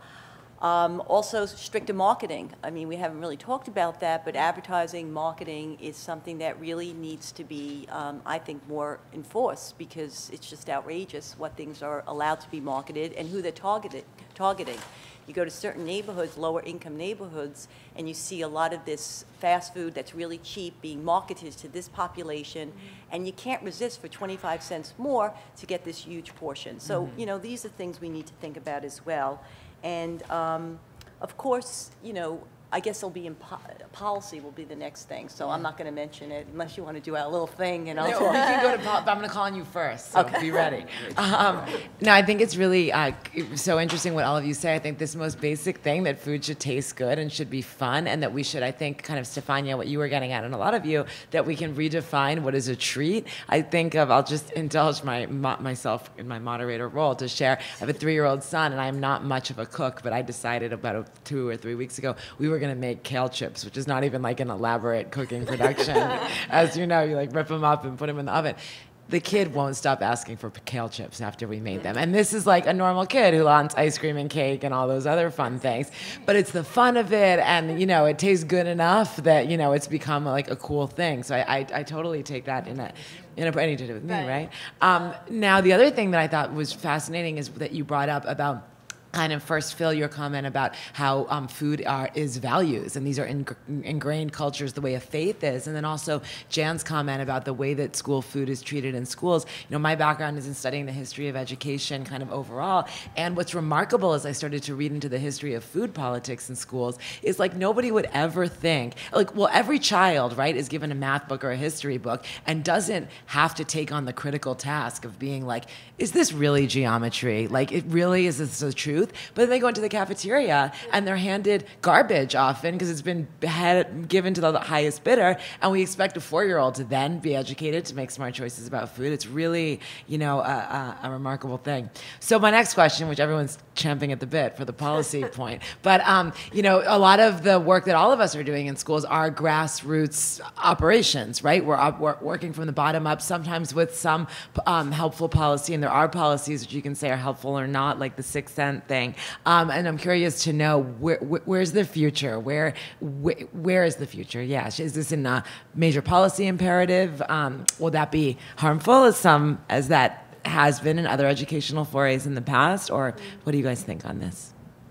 Also, stricter marketing. I mean, we haven't really talked about that, but advertising, marketing is something that really needs to be, I think, more enforced, because it's just outrageous what things are allowed to be marketed and who they're targeting. You go to certain neighborhoods, lower income neighborhoods, and you see a lot of this fast food that's really cheap being marketed to this population, and you can't resist for 25 cents more to get this huge portion. So, you know, these are things we need to think about as well. And, of course, you know, I guess it'll be in policy will be the next thing. So I'm not going to mention it unless you want to do our little thing. And I'll no, we can go to but I'm going to call on you first, so be ready. No, I think it's really so interesting what all of you say. I think this most basic thing, that food should taste good and should be fun, and that we should, I think, kind of, Stefania, what you were getting at, and a lot of you, that we can redefine what is a treat. I think of, I'll just indulge myself in my moderator role to share. I have a 3-year-old son, and I'm not much of a cook, but I decided about 2 or 3 weeks ago we were going to make kale chips, which is not even like an elaborate cooking production. As you know, you like rip them up and put them in the oven. The kid won't stop asking for kale chips after we made them. And this is like a normal kid who wants ice cream and cake and all those other fun things. But it's the fun of it, and, you know, it tastes good enough that, you know, it's become like a cool thing. So I totally take that in anything to do with me, right? Now, the other thing that I thought was fascinating is that you brought up about kind of first, Phil, your comment about how food is values, and these are ingrained cultures, the way of faith is, and then also Jan's comment about the way that school food is treated in schools. You know, my background is in studying the history of education kind of overall, and what's remarkable as I started to read into the history of food politics in schools is like nobody would ever think, like, well, every child, right, is given a math book or a history book and doesn't have to take on the critical task of being like, is this really geometry? Like, it really, is this the truth? But then they go into the cafeteria and they're handed garbage often because it's been given to the highest bidder, and we expect a 4-year-old to then be educated to make smart choices about food. It's really, you know, a remarkable thing. So my next question, which everyone's champing at the bit for the policy point, but you know, a lot of the work that all of us are doing in schools are grassroots operations, right? We're working from the bottom up, sometimes with some helpful policy, and there are policies which you can say are helpful or not, like the 6 cent thing. And I'm curious to know where's the future? Where is the future? Yeah, is this in a major policy imperative? Will that be harmful as that has been in other educational forays in the past, or what do you guys think on this?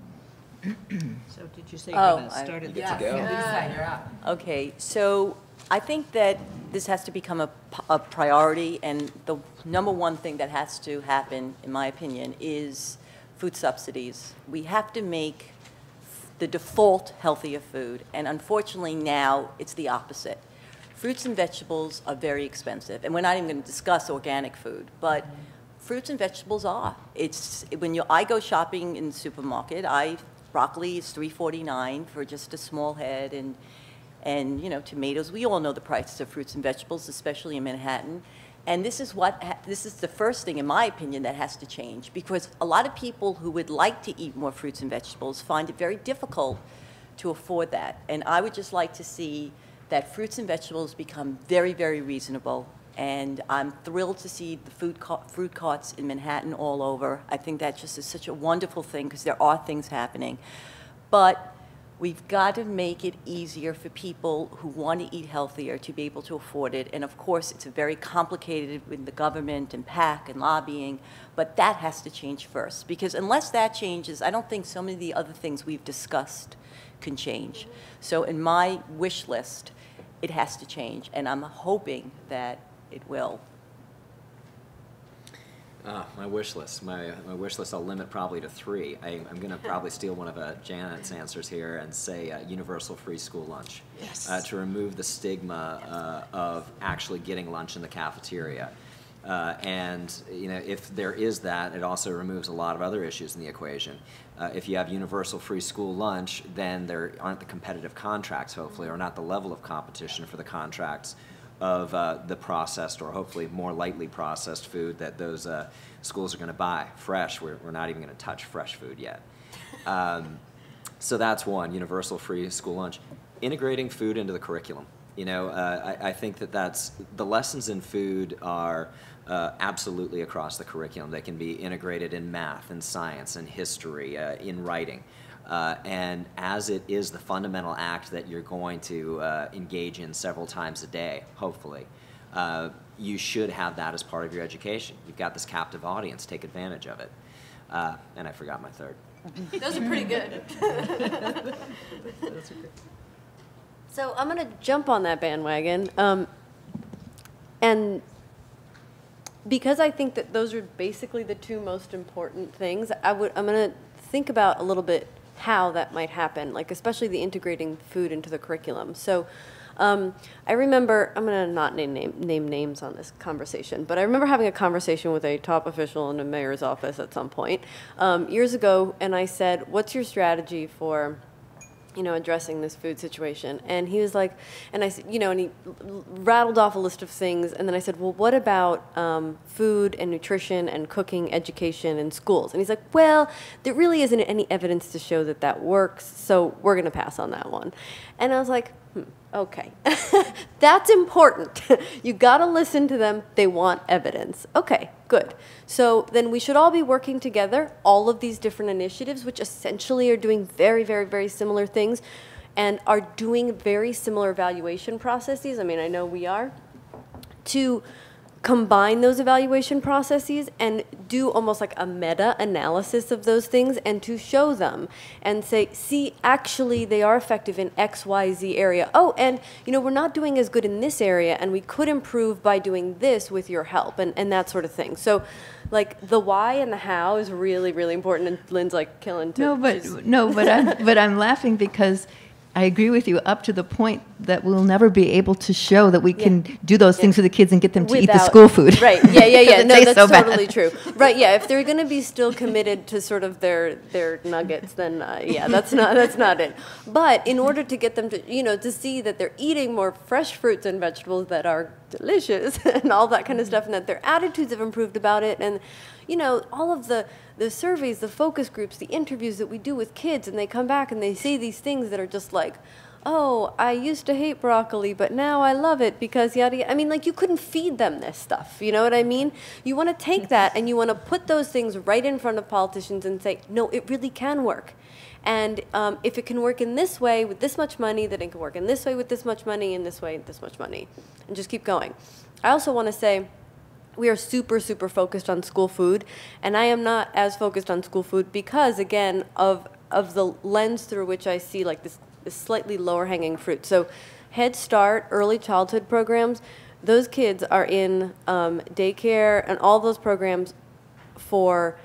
So did you say you're going to start at the top? Yeah, you're up. Okay, so I think that this has to become a priority, and the number one thing that has to happen, in my opinion, is food subsidies. We have to make the default healthier food, and unfortunately now it's the opposite. Fruits and vegetables are very expensive, and we're not even going to discuss organic food, but fruits and vegetables are. I go shopping in the supermarket, broccoli is $3.49 for just a small head, and you know, tomatoes. We all know the prices of fruits and vegetables, especially in Manhattan. And this is the first thing, in my opinion, that has to change, because a lot of people who would like to eat more fruits and vegetables find it very difficult to afford that. And I would just like to see that fruits and vegetables become very, very reasonable. And I'm thrilled to see the fruit carts in Manhattan all over. I think that just is such a wonderful thing, because there are things happening. But we've got to make it easier for people who want to eat healthier to be able to afford it. And of course, it's very complicated with the government and PAC and lobbying, but that has to change first. Because unless that changes, I don't think so many of the other things we've discussed can change. So in my wish list, it has to change, and I'm hoping that it will. My wish list. My wish list I'll limit probably to 3. I'm going to probably steal one of Janet's answers here and say universal free school lunch. Yes. To remove the stigma of actually getting lunch in the cafeteria. And you know, if there is that, it also removes a lot of other issues in the equation. If you have universal free school lunch, then there aren't the competitive contracts, hopefully, or not the level of competition for the contracts of the processed or hopefully more lightly processed food that those schools are going to buy. Fresh, we're not even going to touch fresh food yet. So that's one, universal free school lunch. Integrating food into the curriculum. You know, I think that's, the lessons in food are absolutely across the curriculum. They can be integrated in math and science and history, in writing. And as it is the fundamental act that you're going to engage in several times a day, hopefully, you should have that as part of your education. You've got this captive audience, take advantage of it. And I forgot my third. Those are pretty good. So I'm going to jump on that bandwagon. And because I think that those are basically the 2 most important things, I'm going to think about a little bit how that might happen, like especially the integrating food into the curriculum. So I remember, I'm going to not name names on this conversation, but I remember having a conversation with a top official in the mayor's office at some point years ago, and I said, what's your strategy for, you know, addressing this food situation? And he was like, and I said, you know, and he rattled off a list of things, and then I said, well, what about food and nutrition and cooking education in schools? And he's like, well, there really isn't any evidence to show that that works, so we're going to pass on that one. And I was like, okay, that's important. You got to listen to them. They want evidence. Okay, good. So then we should all be working together, all of these different initiatives, which essentially are doing very, very, very similar things and are doing very similar evaluation processes. I mean, I know we are, to combine those evaluation processes and do almost like a meta-analysis of those things and to show them and say, see, actually they are effective in X, Y, Z area. Oh, and you know, we're not doing as good in this area and we could improve by doing this with your help and that sort of thing. So like the why and the how is really, really important, and Lynn's like killing too. But I'm laughing because I agree with you up to the point that we'll never be able to show that we can do those things for the kids and get them to eat the school food. Right, yeah. No, that's so totally true. Right, yeah, if they're going to be still committed to sort of their nuggets, then yeah, that's not it. But in order to get them to, you know, to see that they're eating more fresh fruits and vegetables that are delicious and all that kind of stuff, and that their attitudes have improved about it, and you know, all of the surveys, the focus groups, the interviews that we do with kids, and they come back and they say these things that are just like, oh, I used to hate broccoli, but now I love it because yada yada. I mean, like, you couldn't feed them this stuff, you know what I mean? You want to take that and you want to put those things right in front of politicians and say, no, it really can work. And if it can work in this way with this much money, then it can work in this way with this much money, and this way with this much money. And just keep going. I also want to say, we are super, super focused on school food, and I am not as focused on school food because, again, of the lens through which I see like this slightly lower hanging fruit. So Head Start, early childhood programs, those kids are in daycare and all those programs for,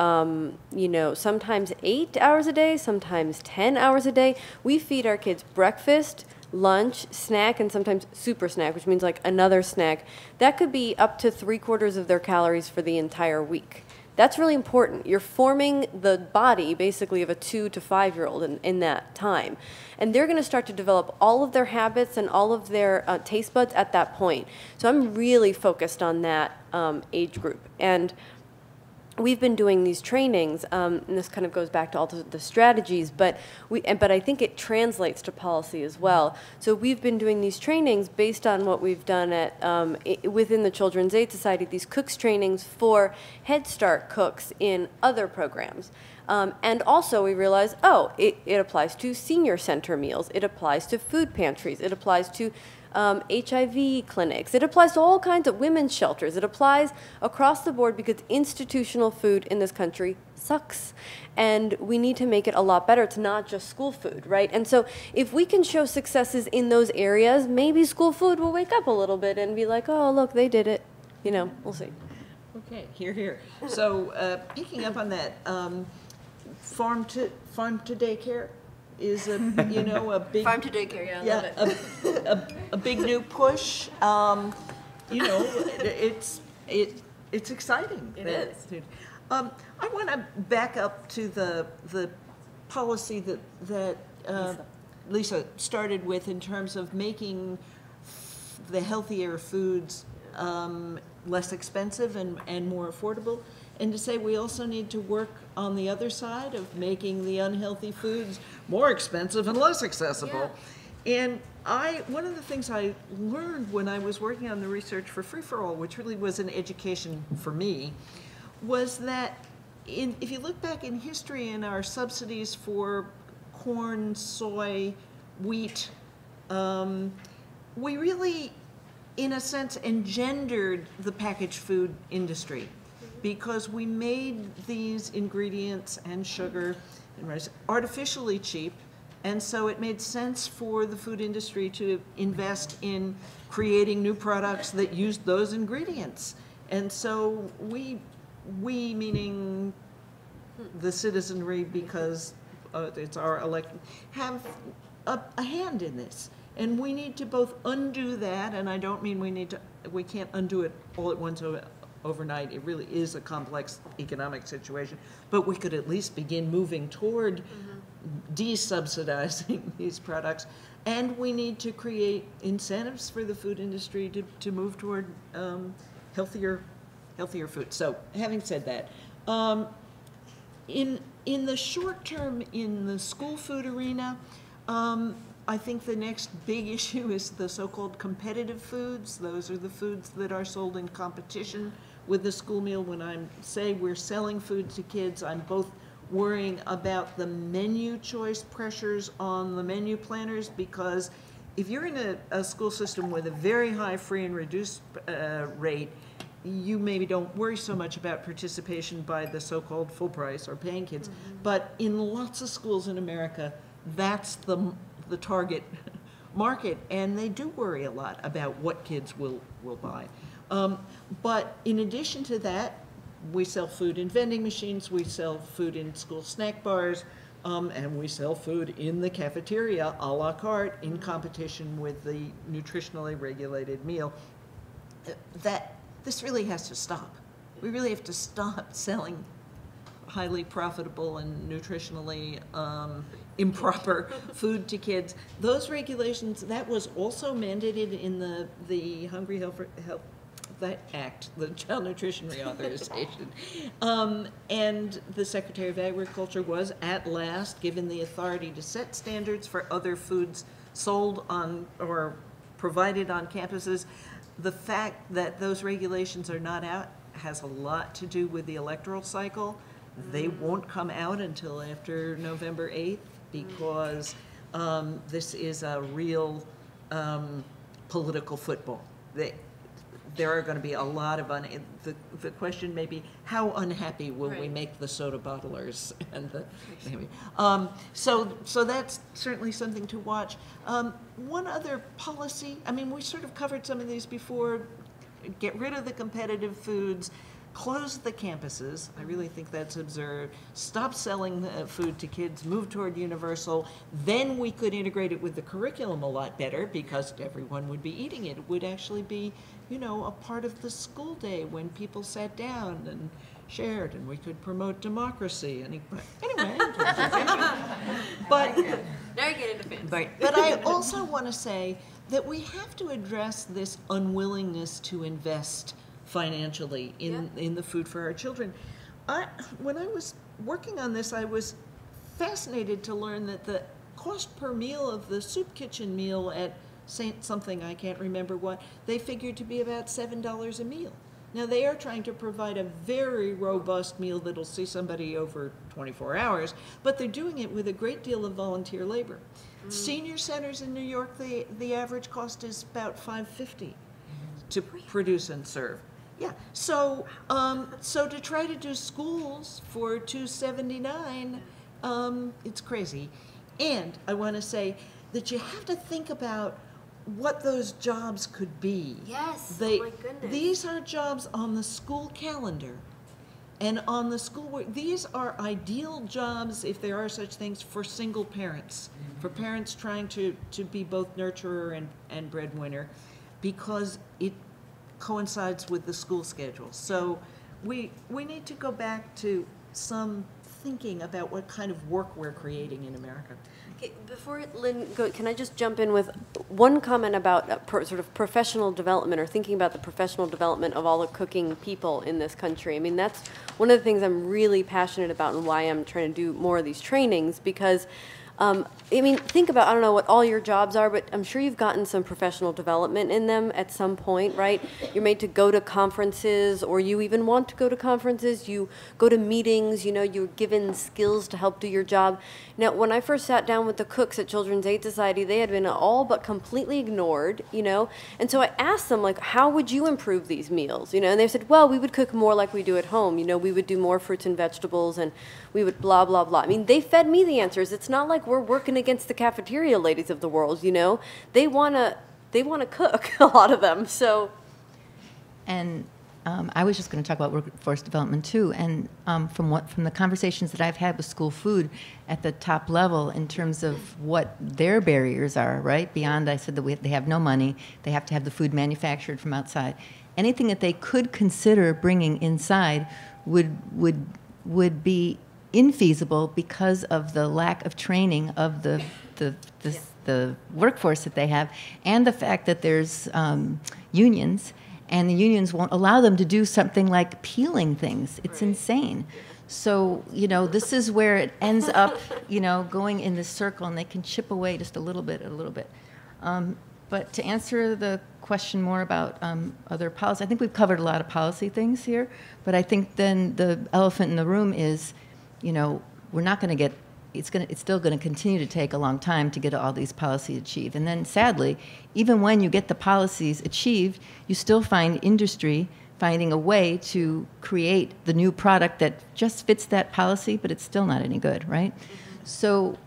you know, sometimes 8 hours a day, sometimes 10 hours a day. We feed our kids breakfast, lunch, snack, and sometimes super snack, which means like another snack. That could be up to 3/4 of their calories for the entire week. That's really important. You're forming the body, basically, of a 2 to 5-year-old in that time. And they're going to start to develop all of their habits and all of their taste buds at that point. So I'm really focused on that age group. And we've been doing these trainings, and this kind of goes back to all the strategies, but I think it translates to policy as well. So we've been doing these trainings based on what we've done at within the Children's Aid Society, these cooks trainings for Head Start cooks in other programs. And also we realized, oh, it applies to senior center meals, it applies to food pantries, it applies to HIV clinics. It applies to all kinds of women's shelters. It applies across the board because institutional food in this country sucks. And we need to make it a lot better. It's not just school food, right? And so if we can show successes in those areas, maybe school food will wake up a little bit and be like, oh, look, they did it. You know, we'll see. Okay, here. So picking up on that, farm to daycare is a a big Farm to daycare, yeah, I love it. a big new push. It's exciting. It is. I want to back up to the policy that Lisa started with in terms of making the healthier foods less expensive and more affordable, and to say we also need to work on the other side of making the unhealthy foods more expensive and less accessible. Yeah. And one of the things I learned when I was working on the research for Free for All, which really was an education for me, was that if you look back in history in our subsidies for corn, soy, wheat, we really, in a sense, engendered the packaged food industry because we made these ingredients and sugar and rice artificially cheap, and so it made sense for the food industry to invest in creating new products that used those ingredients. And so we meaning the citizenry, because it's our election, have a hand in this. And we need to both undo that, and I don't mean we can't undo it all at once overnight. It really is a complex economic situation, but we could at least begin moving toward desubsidizing these products. And we need to create incentives for the food industry to move toward healthier food. So having said that, in the short term, in the school food arena, I think the next big issue is the so-called competitive foods. Those are the foods that are sold in competition with the school meal. When I say we're selling food to kids, I'm both worrying about the menu choice pressures on the menu planners, because if you're in a school system with a very high free and reduced rate, you maybe don't worry so much about participation by the so-called full price or paying kids. But in lots of schools in America, that's the target market, and they do worry a lot about what kids will buy. But in addition to that, we sell food in vending machines, we sell food in school snack bars, and we sell food in the cafeteria a la carte in competition with the nutritionally regulated meal. This really has to stop. We really have to stop selling highly profitable and nutritionally improper food to kids. Those regulations, that was also mandated in the Hungry Health Act, the Child Nutrition Reauthorization. And the Secretary of Agriculture was at last given the authority to set standards for other foods sold on or provided on campuses. The fact that those regulations are not out has a lot to do with the electoral cycle. They won't come out until after November 8th because this is a real political football. There are going to be a lot of the question may be, how unhappy will we make the soda bottlers and so that's certainly something to watch. One other policy, I mean, we sort of covered some of these before. Get rid of the competitive foods, close the campuses. I really think that's absurd. Stop selling food to kids, move toward universal. Then we could integrate it with the curriculum a lot better because everyone would be eating it. It would actually be, a part of the school day when people sat down and shared, and we could promote democracy. Anyway, but now you get into fancy. But I also want to say that we have to address this unwillingness to invest financially in the food for our children. When I was working on this, I was fascinated to learn that the cost per meal of the soup kitchen meal at Saint something, I can't remember what, they figured to be about $7 a meal. Now they are trying to provide a very robust meal that'll see somebody over 24 hours, but they're doing it with a great deal of volunteer labor. Senior centers in New York, the average cost is about $5.50 to produce and serve. Yeah, so to try to do schools for $2.79, it's crazy. And I want to say that you have to think about what those jobs could be. Yes, They, oh my goodness. These are jobs on the school calendar and on the school work. These are ideal jobs, if there are such things, for single parents, for parents trying to be both nurturer and breadwinner, because it coincides with the school schedule. So we need to go back to some thinking about what kind of work we're creating in America. Okay, before Lynn go, can I just jump in with one comment about sort of professional development, or thinking about the professional development of all the cooking people in this country? I mean, that's one of the things I'm really passionate about, and why I'm trying to do more of these trainings, because I mean, think about, I don't know what all your jobs are, but I'm sure you've gotten some professional development in them at some point, right? You're made to go to conferences, or you even want to go to conferences. You go to meetings, you know, you're given skills to help do your job. Now, when I first sat down with the cooks at Children's Aid Society, they had been all but completely ignored, you know? And so I asked them, like, how would you improve these meals? You know, and they said, well, we would cook more like we do at home. You know, we would do more fruits and vegetables, and we would blah, blah, blah. I mean, they fed me the answers. It's not like we're working against the cafeteria ladies of the world, you know? They wanna cook, a lot of them, so. And I was just going to talk about workforce development too, and from the conversations that I've had with school food at the top level in terms of what their barriers are, right? Beyond, I said that they have no money, they have to have the food manufactured from outside. Anything that they could consider bringing inside would be infeasible because of the lack of training of the workforce that they have, and the fact that there's unions, and the unions won't allow them to do something like peeling things. It's insane. So, you know, this is where it ends up, you know, going in this circle, and they can chip away just a little bit. But to answer the question more about other policy, I think we've covered a lot of policy things here, but I think then the elephant in the room is, you know, we're not going to get, it's still going to continue to take a long time to get all these policies achieved. And then sadly, even when you get the policies achieved, you still find industry finding a way to create the new product that just fits that policy, but it's still not any good, right? So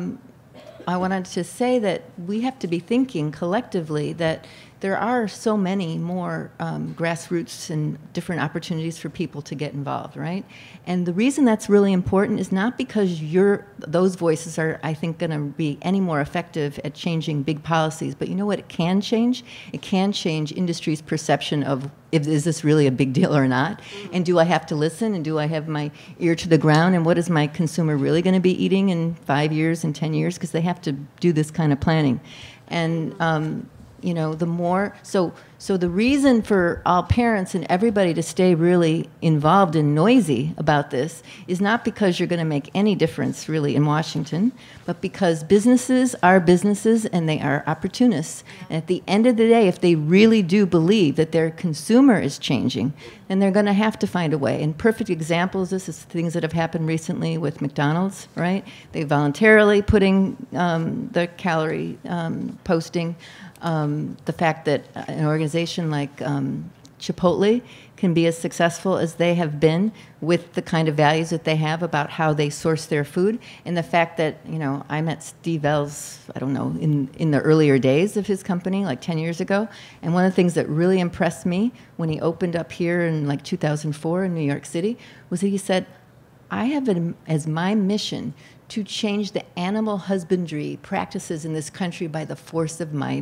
I wanted to say that we have to be thinking collectively that there are so many more grassroots and different opportunities for people to get involved, right? And the reason that's really important is not because those voices are, I think, going to be any more effective at changing big policies, but you know what it can change? It can change industry's perception of, is this really a big deal or not? And do I have to listen? And do I have my ear to the ground? And what is my consumer really going to be eating in 5 years and 10 years? Because they have to do this kind of planning. And you know, the more, so the reason for all parents and everybody to stay really involved and noisy about this is not because you're going to make any difference really in Washington, but because businesses are businesses and they are opportunists. And at the end of the day, if they really do believe that their consumer is changing, then they're going to have to find a way. And perfect examples, this is things that have happened recently with McDonald's, right? They voluntarily putting the calorie posting. The fact that an organization like Chipotle can be as successful as they have been with the kind of values that they have about how they source their food, and the fact that, you know, I met Steve Ells, I don't know, in the earlier days of his company, like 10 years ago, and one of the things that really impressed me when he opened up here in like 2004 in New York City was that he said, I have it as my mission to change the animal husbandry practices in this country by the force of my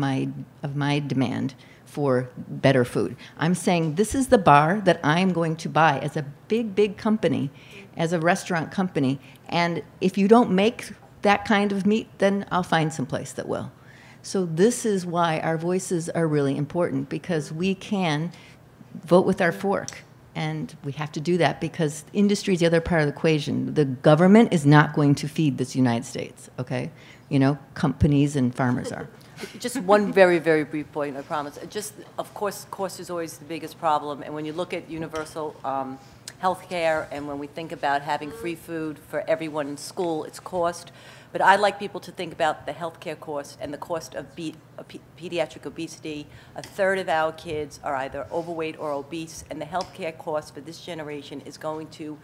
demand for better food. I'm saying this is the bar that I'm going to buy as a big company, as a restaurant company, and if you don't make that kind of meat, then I'll find some place that will. So this is why our voices are really important, because we can vote with our fork. And we have to do that because industry is the other part of the equation. The government is not going to feed this United States, okay? You know, companies and farmers are. Just one very, very brief point, I promise. Just, of course, cost is always the biggest problem. And when you look at universal health care, and when we think about having free food for everyone in school, it's cost. But I like people to think about the healthcare cost and the cost of pediatric obesity. A third of our kids are either overweight or obese, and the healthcare cost for this generation is going to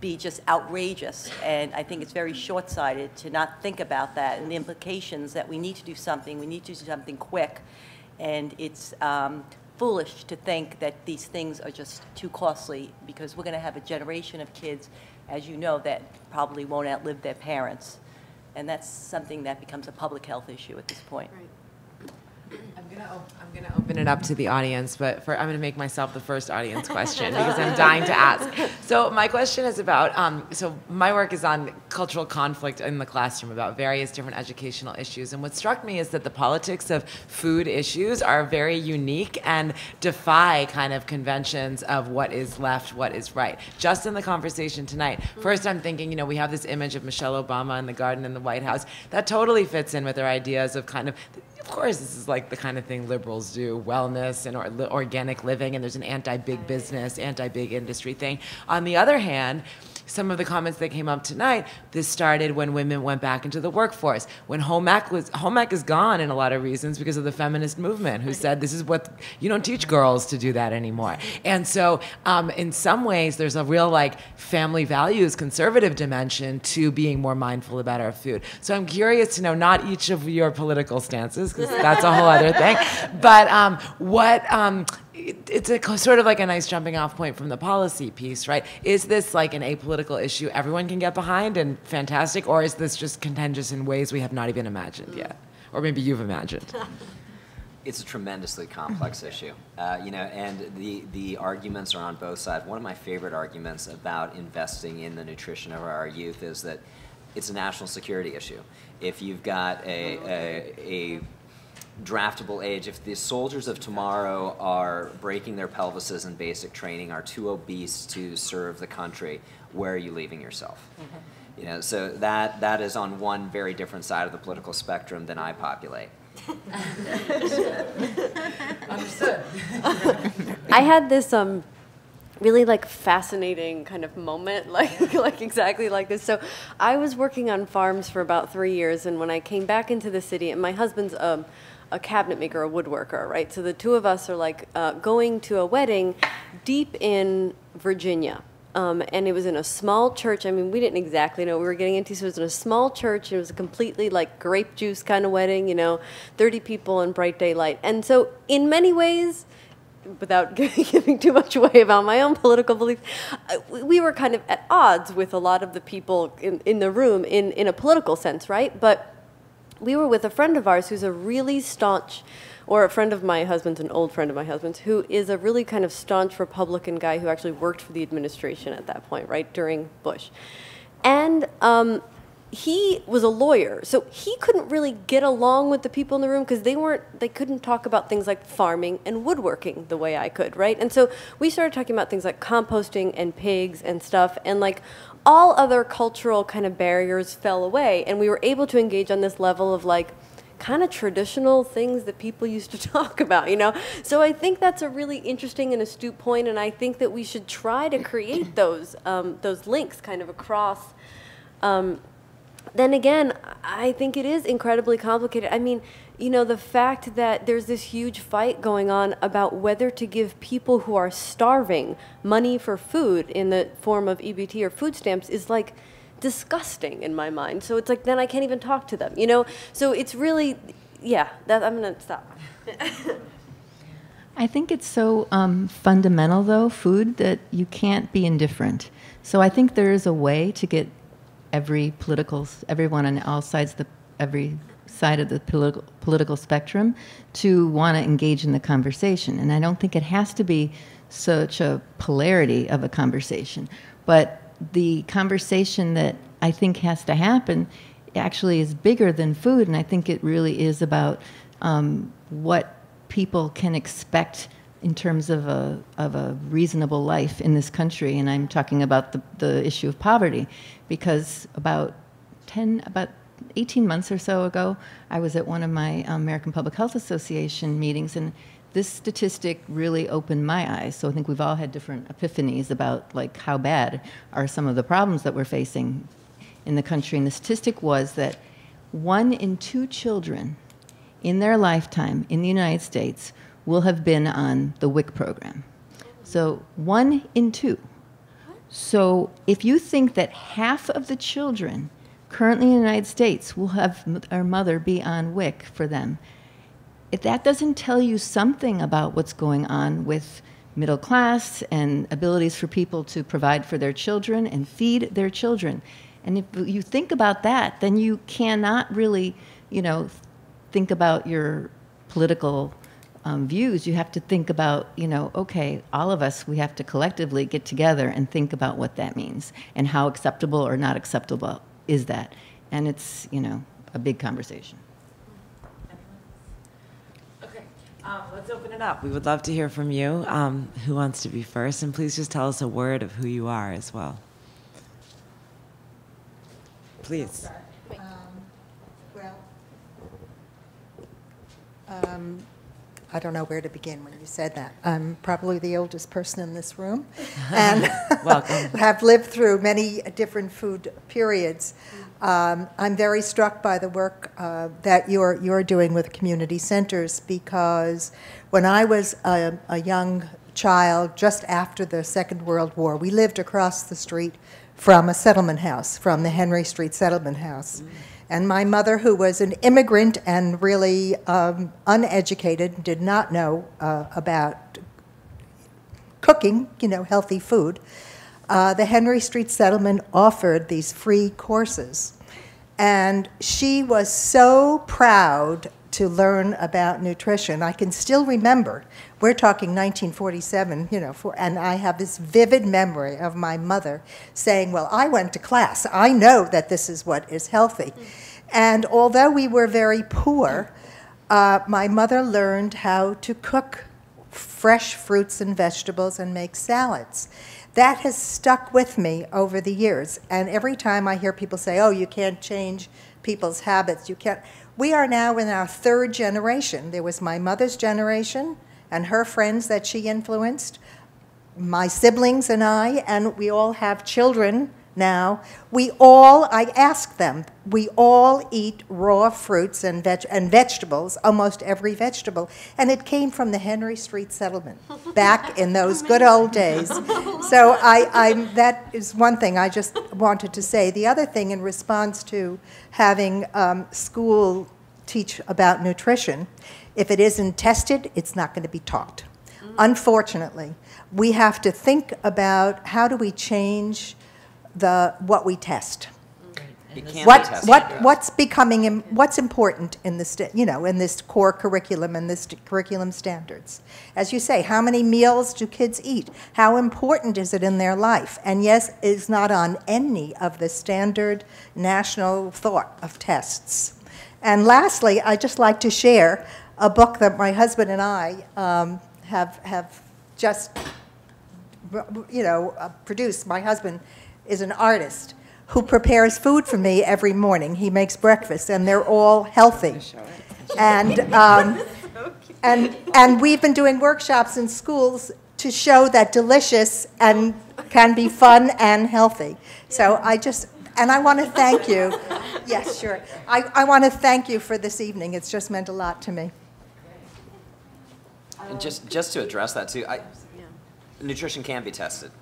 be just outrageous. And I think it's very short-sighted to not think about that and the implications that we need to do something. We need to do something quick. And it's foolish to think that these things are just too costly, because we're going to have a generation of kids, as you know, that probably won't outlive their parents. And that's something that becomes a public health issue at this point. Right. I'm gonna open it up to the audience, but I'm gonna make myself the first audience question because I'm dying to ask. So my question is about, so my work is on cultural conflict in the classroom, about various different educational issues. And what struck me is that the politics of food issues are very unique and defy kind of conventions of what is left, what is right. Just in the conversation tonight, first I'm thinking, we have this image of Michelle Obama in the garden in the White House. That totally fits in with our ideas of kind of course, this is like the kind of thing liberals do, wellness and organic living, and there's an anti-big business, anti-big industry thing. On the other hand, some of the comments that came up tonight, this started when women went back into the workforce, when home ec is gone in a lot of reasons because of the feminist movement, who said this is what, you don't teach girls to do that anymore. And so in some ways, there's a real family values, conservative dimension to being more mindful about our food. So I'm curious to know, not each of your political stances, because that's a whole other thing, but it's sort of like a nice jumping off point from the policy piece, right? Is this like an apolitical issue everyone can get behind and fantastic, or is this just contentious in ways we have not even imagined yet? Or maybe you've imagined. It's a tremendously complex issue, and the arguments are on both sides. One of my favorite arguments about investing in the nutrition of our youth is that it's a national security issue. If you've got a draftable age, if the soldiers of tomorrow are breaking their pelvises in basic training, are too obese to serve the country, where are you leaving yourself? Mm-hmm. So that is on one very different side of the political spectrum than I populate. Understood. I had this really fascinating kind of moment, like exactly like this. So I was working on farms for about 3 years, and when I came back into the city, and my husband's a cabinet maker, a woodworker, right? So the two of us are going to a wedding deep in Virginia. And it was in a small church. I mean, we didn't exactly know what we were getting into, so it was in a small church. It was a completely grape juice kind of wedding, 30 people in bright daylight. And so in many ways, without giving too much away about my own political beliefs, we were kind of at odds with a lot of the people in the room in a political sense, right? But we were with a friend of ours who's a really staunch, or a friend of my husband's, an old friend of my husband's, who is a really kind of staunch Republican guy who actually worked for the administration at that point, right, during Bush. And he was a lawyer, so he couldn't really get along with the people in the room because they couldn't talk about things like farming and woodworking the way I could, right? And so we started talking about things like composting and pigs and stuff, and all other cultural kind of barriers fell away, and we were able to engage on this level of kind of traditional things that people used to talk about, So I think that's a really interesting and astute point, and I think that we should try to create those links kind of across. Then again, I think it is incredibly complicated. I mean, the fact that there's this huge fight going on about whether to give people who are starving money for food in the form of EBT or food stamps is disgusting in my mind. So it's then I can't even talk to them, So it's really, I'm going to stop. I think it's so fundamental, though, food, that you can't be indifferent. So I think there is a way to get everyone on all sides, every side of the political spectrum, to want to engage in the conversation. And I don't think it has to be such a polarity of a conversation. But the conversation that I think has to happen actually is bigger than food, and I think it really is about what people can expect in terms of a reasonable life in this country. And I'm talking about the issue of poverty, because about 18 months or so ago, I was at one of my American Public Health Association meetings, and this statistic really opened my eyes. So I think we've all had different epiphanies about how bad are some of the problems that we're facing in the country. And the statistic was that 1 in 2 children in their lifetime in the United States will have been on the WIC program. So 1 in 2. So if you think that half of the children currently in the United States will have our mother be on WIC for them, if that doesn't tell you something about what's going on with middle class and abilities for people to provide for their children and feed their children. And if you think about that, then you cannot really, think about your political views. You have to think about, okay, all of us, we have to collectively get together and think about what that means and how acceptable or not acceptable is that. And it's, a big conversation. Let's open it up. We would love to hear from you. Who wants to be first? And please just tell us a word of who you are as well. Please. I don't know where to begin when you said that. I'm probably the oldest person in this room, and welcome. have lived through many different food periods. I'm very struck by the work that you're doing with community centers, because when I was a young child, just after the Second World War, we lived across the street from a settlement house, from the Henry Street Settlement House. And my mother, who was an immigrant and really uneducated, did not know about cooking, healthy food, the Henry Street Settlement offered these free courses. And she was so proud to learn about nutrition. I can still remember, we're talking 1947, and I have this vivid memory of my mother saying, well, I went to class. I know that this is what is healthy. And although we were very poor, my mother learned how to cook fresh fruits and vegetables and make salads. That has stuck with me over the years. And every time I hear people say, oh, you can't change people's habits, you can't. We are now in our third generation. There was my mother's generation and her friends that she influenced, my siblings and I, and we all have children now. I ask them, we all eat raw fruits and vegetables, almost every vegetable, and it came from the Henry Street Settlement back in those good old days. So that is one thing I just wanted to say. The other thing, in response to having school teach about nutrition, if it isn't tested, it's not going to be taught. Unfortunately, we have to think about how do we change what we test. What's important in this, in this core curriculum and this curriculum standards. As you say, how many meals do kids eat? How important is it in their life? And yes, it's not on any of the standard national thought of tests. And lastly, I'd just like to share a book that my husband and I have just, produced. My husband is an artist who prepares food for me every morning. He makes breakfast, and they're all healthy. And we've been doing workshops in schools to show that delicious and can be fun and healthy. So I want to thank you. Yes, sure. I want to thank you for this evening. It's just meant a lot to me. And just to address that too, nutrition can be tested.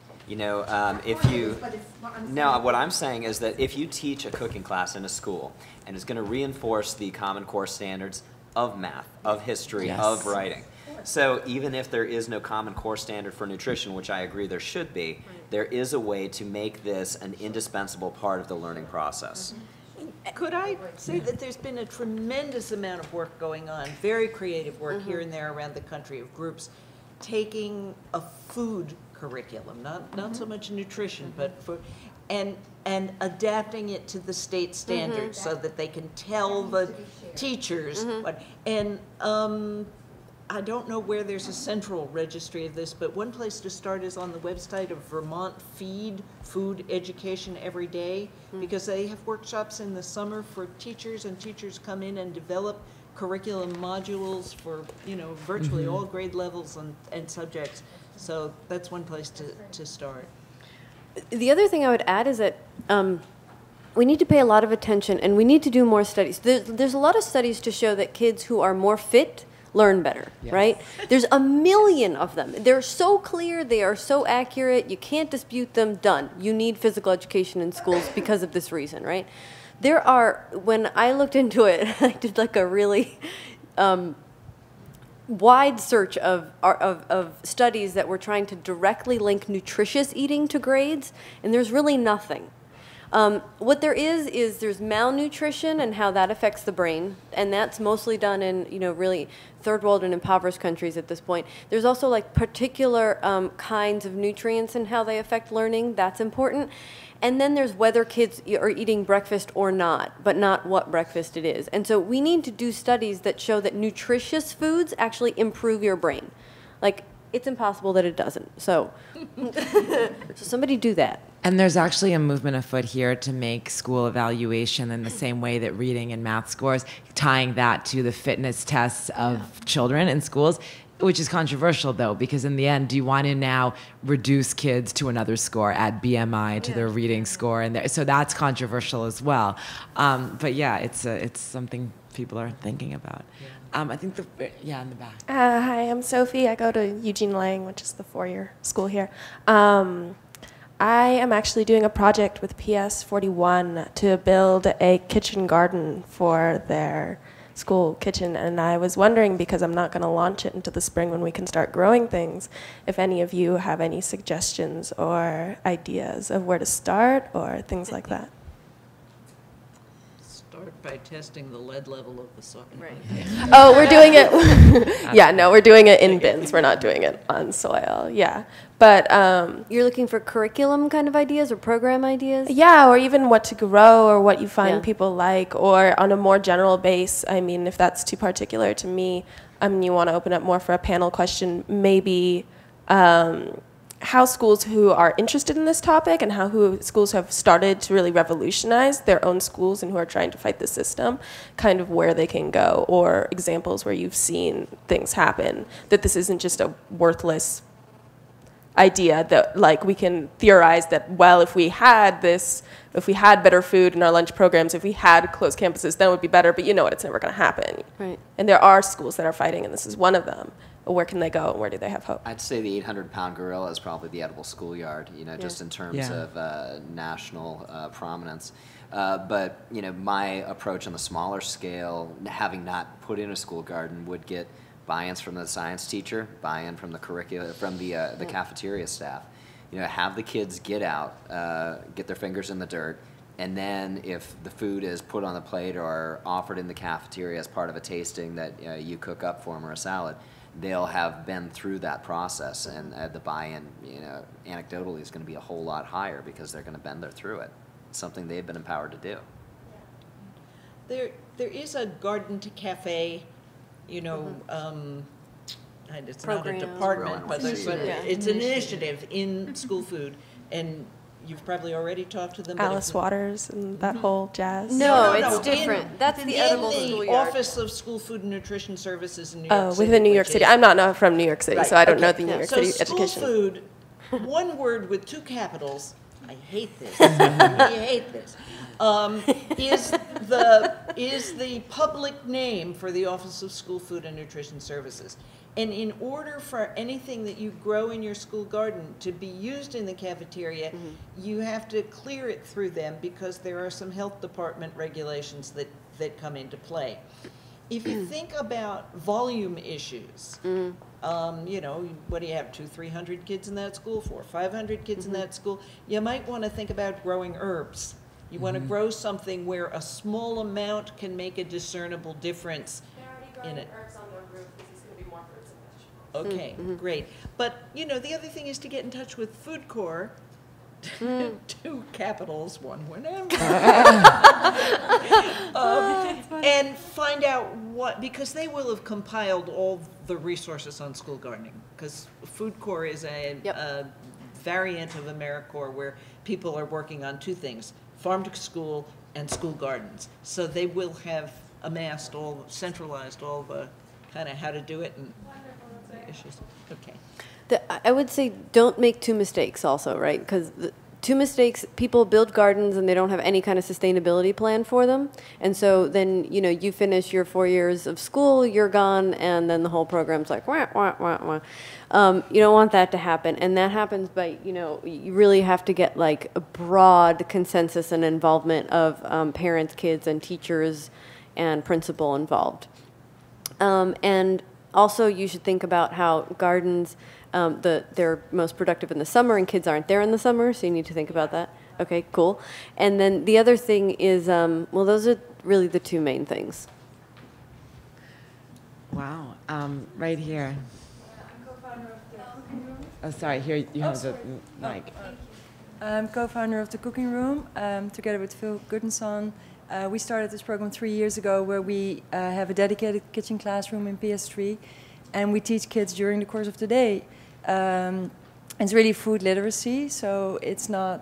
What I'm saying is that if you teach a cooking class in a school and it's going to reinforce the Common Core standards of math, of history, yes, of writing. So even if there is no Common Core standard for nutrition, which I agree there should be, there is a way to make this an indispensable part of the learning process. Could I say that there's been a tremendous amount of work going on, very creative work here and there around the country, of groups taking a food curriculum, not so much nutrition, but and adapting it to the state standards so that they can tell the teachers what. And I don't know where there's a central registry of this, but one place to start is on the website of Vermont Food Education Every Day, because they have workshops in the summer for teachers, and teachers come in and develop curriculum modules for virtually all grade levels and subjects. So that's one place to start. The other thing I would add is that we need to pay a lot of attention, and we need to do more studies. There's a lot of studies to show that kids who are more fit learn better, right? There's a million of them. They're so clear, they are so accurate, you can't dispute them, done. You need physical education in schools because of this reason, right? There are, when I looked into it, I did like a really wide search of studies that were trying to directly link nutritious eating to grades, and there's really nothing. What there is there's malnutrition and how that affects the brain, and that's mostly done in, really third world and impoverished countries at this point. There's also like particular kinds of nutrients and how they affect learning. That's important. And then there's whether kids are eating breakfast or not, but not what breakfast it is. And so we need to do studies that show that nutritious foods actually improve your brain. Like, it's impossible that it doesn't. So, so somebody do that. And there's actually a movement afoot here to make school evaluation in the same way that reading and math scores, tying that to the fitness tests of children in schools, which is controversial, though, because in the end, do you want to now reduce kids to another score, add BMI to their reading score? And so that's controversial as well. But yeah, it's something people are thinking about. I think in the back. Hi, I'm Sophie. I go to Eugene Lang, which is the four-year school here. I am actually doing a project with PS 41 to build a kitchen garden for their school kitchen, and I was wondering, because I'm not going to launch it into the spring when we can start growing things, if any of you have any suggestions or ideas of where to start or things like that. Start by testing the lead level of the soil. Right. Oh, we're doing it. Yeah, no, we're doing it in bins. We're not doing it on soil. Yeah, but You're looking for curriculum kind of ideas or program ideas? yeah, or even what to grow or what you find people like, or on a more general base. I mean, if that's too particular to me, you want to open up more for a panel question, maybe how schools who are interested in this topic and schools have started to really revolutionize their own schools and who are trying to fight the system, kind of where they can go, or examples where you've seen things happen, that this isn't just a worthless idea that, like, we can theorize that, well, if we had better food in our lunch programs, if we had closed campuses, then it would be better, but you know what, it's never going to happen. Right. And there are schools that are fighting, and this is one of them. Where can they go, and where do they have hope? I'd say the 800-pound gorilla is probably the edible schoolyard, just in terms of national prominence. But, my approach on the smaller scale, having not put in a school garden, would get buy-ins from the science teacher, buy-in from the curricula, from the cafeteria staff. Have the kids get out, get their fingers in the dirt, and then if the food is put on the plate or offered in the cafeteria as part of a tasting that you cook up for them, or a salad, they'll have been through that process, and the buy-in, anecdotally, is going to be a whole lot higher because they're going to bend through it. It's something they've been empowered to do. There is a garden to cafe, and it's Program. not a department, but Yeah. it's an initiative in school food, and you've probably already talked to them. but Alice Waters and that whole jazz. No, it's different. That's the edible in the schoolyard. Office of School Food and Nutrition Services in New York City. Within New York which City. is- I'm not from New York City, Right, so I don't okay. know the New York City So education. school food, one word with two capitals, I hate this, I hate this, is the public name for the Office of School Food and Nutrition Services. And in order for anything that you grow in your school garden to be used in the cafeteria, you have to clear it through them, because there are some health department regulations that come into play. If you think about volume issues, what do you have, 200-300 kids in that school, 400-500 kids in that school, you might want to think about growing herbs. You want to grow something where a small amount can make a discernible difference in it. herbs on the roof because it's going to be more fruits and vegetables. Okay, great. But, the other thing is to get in touch with Food Corps, two capitals, one whenever, and find out because they will have compiled all the resources on school gardening, because Food Corps is a variant of AmeriCorps where people are working on two things, farm to school and school gardens. So they will have amassed centralized all the kind of how to do it and the issues. Okay. I would say don't make two mistakes also, right? Because two mistakes: people build gardens and they don't have any kind of sustainability plan for them, and so then you finish your 4 years of school, you're gone, and then the whole program's like wah wah wah wah. You don't want that to happen, and that happens by you really have to get like a broad consensus and involvement of parents, kids, and teachers and principal involved. And also, you should think about how gardens, they're most productive in the summer, and kids aren't there in the summer, so you need to think about that. Okay, cool. And then the other thing is, well, those are really the two main things. Wow, right here. Oh, sorry, here you have the mic. I'm co-founder of the Cooking Room, together with Gutensohn. We started this program 3 years ago, where we have a dedicated kitchen classroom in PS3, and we teach kids during the course of the day. It's really food literacy, so it's not,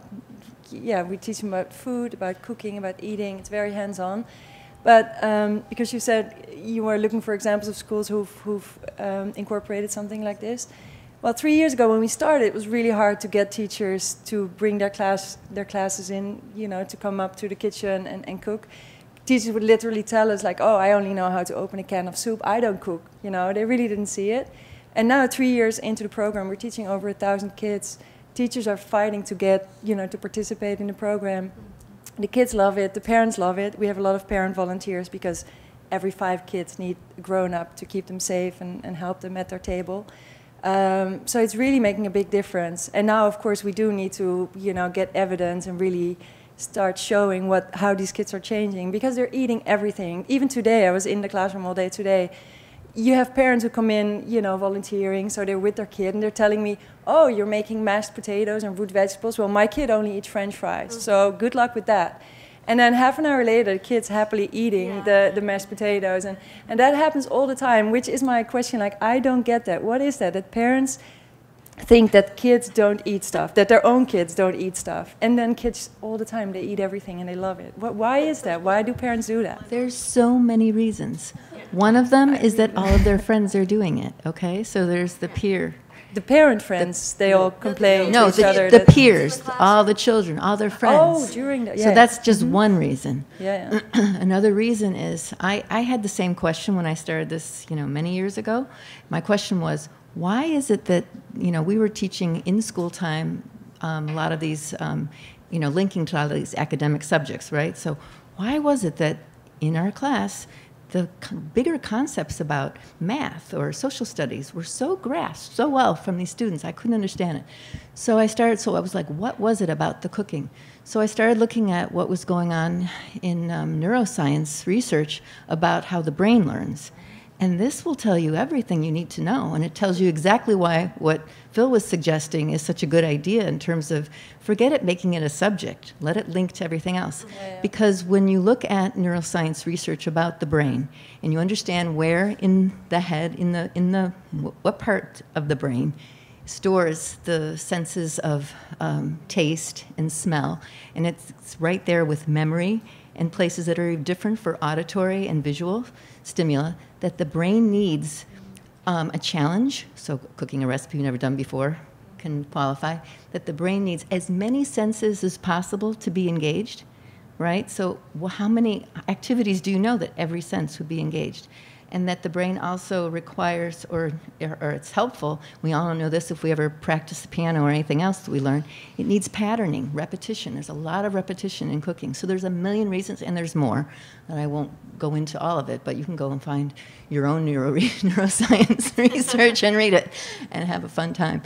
we teach them about food, about cooking, about eating. It's very hands-on. But because you said you were looking for examples of schools who've incorporated something like this, well, 3 years ago when we started, it was really hard to get teachers to bring their classes in, to come up to the kitchen and cook. Teachers would literally tell us, like, oh, I only know how to open a can of soup. I don't cook. They really didn't see it. And now, 3 years into the program, we're teaching over 1,000 kids. Teachers are fighting to get, to participate in the program. The kids love it. The parents love it. We have a lot of parent volunteers because every 5 kids need a grown-up to keep them safe and help them at their table. So it's really making a big difference. And now, of course, we do need to, get evidence and really start showing how these kids are changing, because they're eating everything. Even today, I was in the classroom all day today. You have parents who come in, volunteering, so they're with their kid, and they're telling me, oh, you're making mashed potatoes and root vegetables. Well, my kid only eats French fries, so good luck with that. And then half an hour later, the kid's happily eating the mashed potatoes. And that happens all the time, which is my question. Like, I don't get that. What is that? That parents think that kids don't eat stuff, that their own kids don't eat stuff. And then kids, all the time, they eat everything and they love it. Why is that? Why do parents do that? There's so many reasons. One of them is that all of their friends are doing it, okay? So there's the peer. The parent friends, they all complain to each other. The peers, all the children, all their friends. Oh, during that, So that's just one reason. Yeah. Another reason is, I had the same question when I started this, many years ago. My question was, why is it that, we were teaching in school time a lot of these, linking to a lot of these academic subjects, right? So why was it that in our class, the bigger concepts about math or social studies were so grasped so well from these students? I couldn't understand it. So I was like, what was it about the cooking? So I started looking at what was going on in neuroscience research about how the brain learns. And this will tell you everything you need to know, and it tells you exactly why what Phil was suggesting is such a good idea in terms of forget it making it a subject, let it link to everything else. Yeah. Because when you look at neuroscience research about the brain, and you understand where in the head, what part of the brain stores the senses of taste and smell, and it's right there with memory and places that are different for auditory and visual stimuli, that the brain needs a challenge, so cooking a recipe you've never done before can qualify, that the brain needs as many senses as possible to be engaged, right? So how many activities do you know that every sense would be engaged? And that the brain also requires, or it's helpful, we all know this if we ever practice the piano or anything else that we learn, it needs patterning, repetition. There's a lot of repetition in cooking. So there's a million reasons, and there's more, that I won't go into all of it, but you can go and find your own neuroscience research and read it and have a fun time.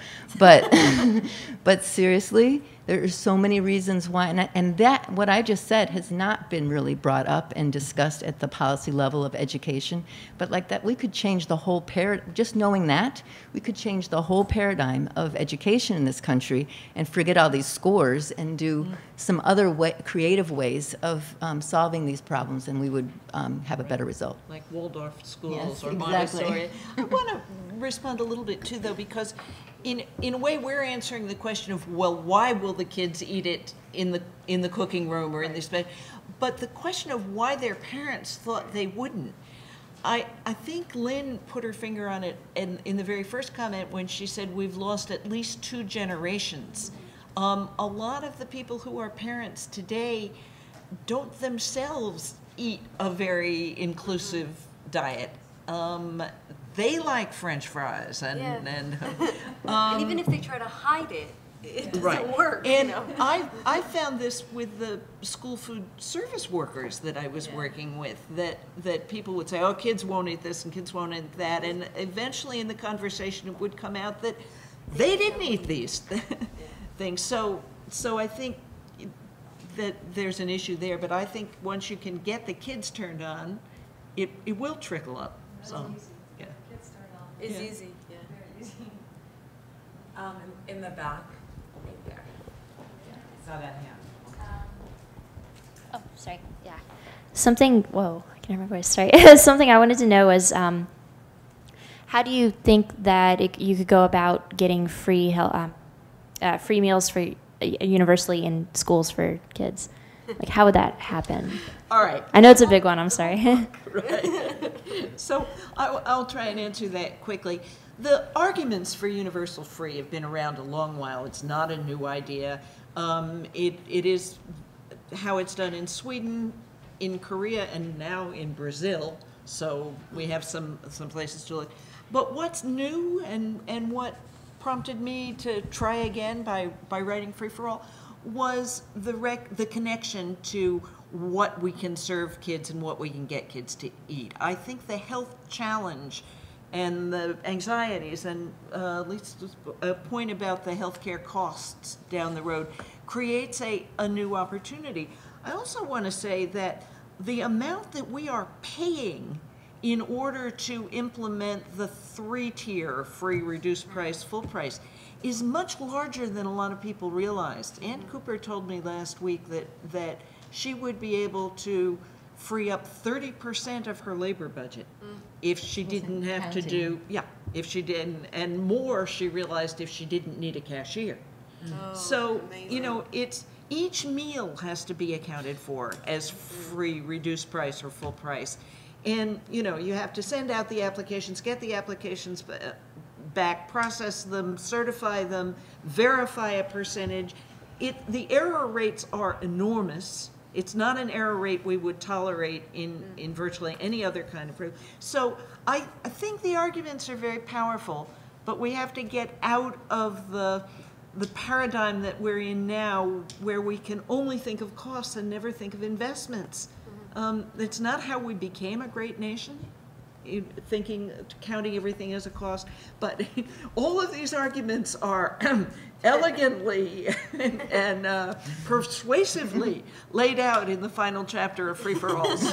But seriously, there are so many reasons why, and that, what I just said, has not been really brought up and discussed at the policy level of education, but like that, we could change the whole just knowing that, we could change the whole paradigm of education in this country and forget all these scores and do some other creative ways of solving these problems, and we would have a better result. Like Waldorf schools, yes, or exactly. Montessori. I want to respond a little bit too, though, because in a way we're answering the question of, well, why will the kids eat it in the cooking room or in this bed? But the question of why their parents thought they wouldn't. I think Lynn put her finger on it in the very first comment when she said we've lost at least 2 generations A lot of the people who are parents today don't themselves eat a very inclusive diet. They like French fries and and even if they try to hide it, it doesn't work. And I found this with the school food service workers that I was working with, that people would say, oh, kids won't eat this and kids won't eat that, and eventually in the conversation it would come out that they didn't eat these things. So I think that there's an issue there, but I think once you can get the kids turned on, it will trickle up. So, yeah. Kids turn on. It's easy. Yeah. Very easy. In the back, right there. Yeah, I saw that hand. Oh, sorry. Yeah. Something. Whoa, I can't remember. Sorry. Something I wanted to know was, how do you think that you could go about getting free meals for universally in schools for kids? Like, how would that happen? All right. I know it's a big one. I'm sorry. Right. So I'll try and answer that quickly. The arguments for universal free have been around a long while. It's not a new idea. It is how it's done in Sweden, in Korea, and now in Brazil. So we have some places to look. But what's new and what prompted me to try again by writing Free for All was the connection to what we can serve kids and what we can get kids to eat. I think the health challenge and the anxieties and at least a point about the healthcare costs down the road creates a new opportunity. I also want to say that the amount that we are paying in order to implement the 3-tier free, reduced price, full price is much larger than a lot of people realized. Ann Cooper told me last week that she would be able to free up 30% of her labor budget if she didn't have to do, if she didn't, and more she realized if she didn't need a cashier. So, amazing. It's each meal has to be accounted for as free, reduced price, or full price. And, you have to send out the applications, get the applications back, process them, certify them, verify a percentage. The error rates are enormous. It's not an error rate we would tolerate in virtually any other kind of proof. So I think the arguments are very powerful, but we have to get out of the paradigm that we're in now, where we can only think of costs and never think of investments. It's not how we became a great nation, counting everything as a cost, but all of these arguments are elegantly and persuasively laid out in the final chapter of Free for Alls.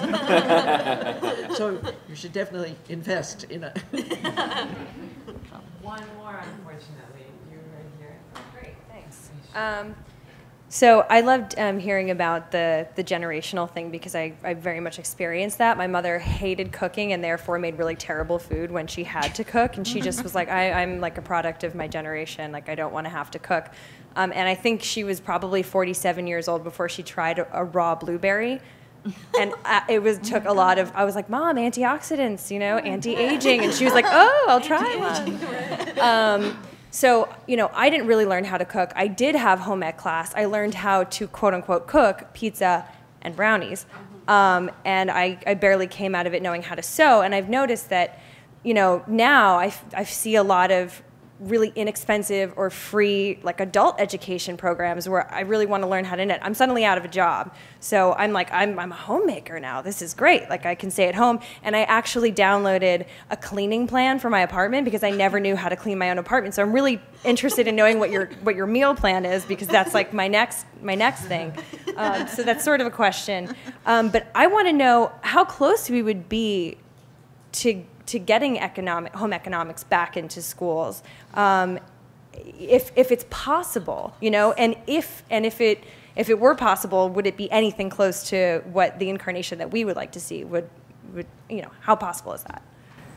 So you should definitely invest in a. One more, unfortunately. You're right here. Great, thanks. So I loved hearing about the generational thing, because I very much experienced that. My mother hated cooking and therefore made really terrible food when she had to cook, and she just was like, I'm like a product of my generation, like I don't want to have to cook. And I think she was probably 47 years old before she tried a raw blueberry. And it took a lot of, I was like, Mom, antioxidants, anti-aging. And she was like, oh, I'll try one. So, I didn't really learn how to cook. I did have home ec class. I learned how to, quote unquote, cook pizza and brownies. And I barely came out of it knowing how to sew. And I've noticed that, now I see a lot of really inexpensive or free adult education programs where I really want to learn how to knit. I'm suddenly out of a job. So I'm a homemaker now. This is great. I can stay at home. And I actually downloaded a cleaning plan for my apartment because I never knew how to clean my own apartment. So I'm really interested in knowing what your meal plan is, because that's my next thing. So that's sort of a question. But I want to know how close we would be to getting home economics back into schools, if it's possible, and if it were possible, would it be anything close to what the incarnation that we would like to see? Would how possible is that?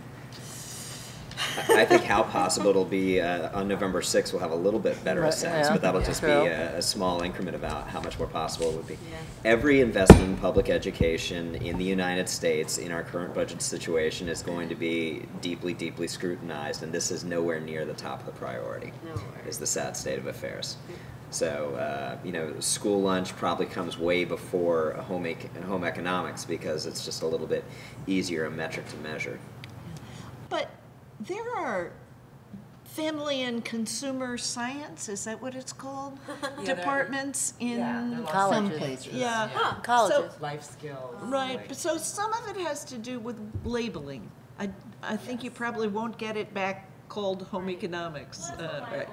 I think how possible it'll be on November 6th, we'll have a little bit better sense, but that'll just be a small increment about how much more possible it would be. Yeah. Every investment in public education in the United States in our current budget situation is going to be deeply, deeply scrutinized, and this is nowhere near the top of the priority, is the sad state of affairs. So, you know, school lunch probably comes way before a home economics because it's just a little bit easier a metric to measure. But there are family and consumer science, is that what it's called? Departments in colleges. Yeah. Colleges. Life skills. Right, so some of it has to do with labeling. I think you probably won't get it back called home economics. Right.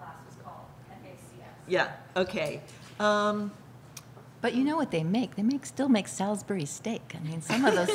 Yeah, okay. But you know what they make? They still make Salisbury steak. I mean, some of those,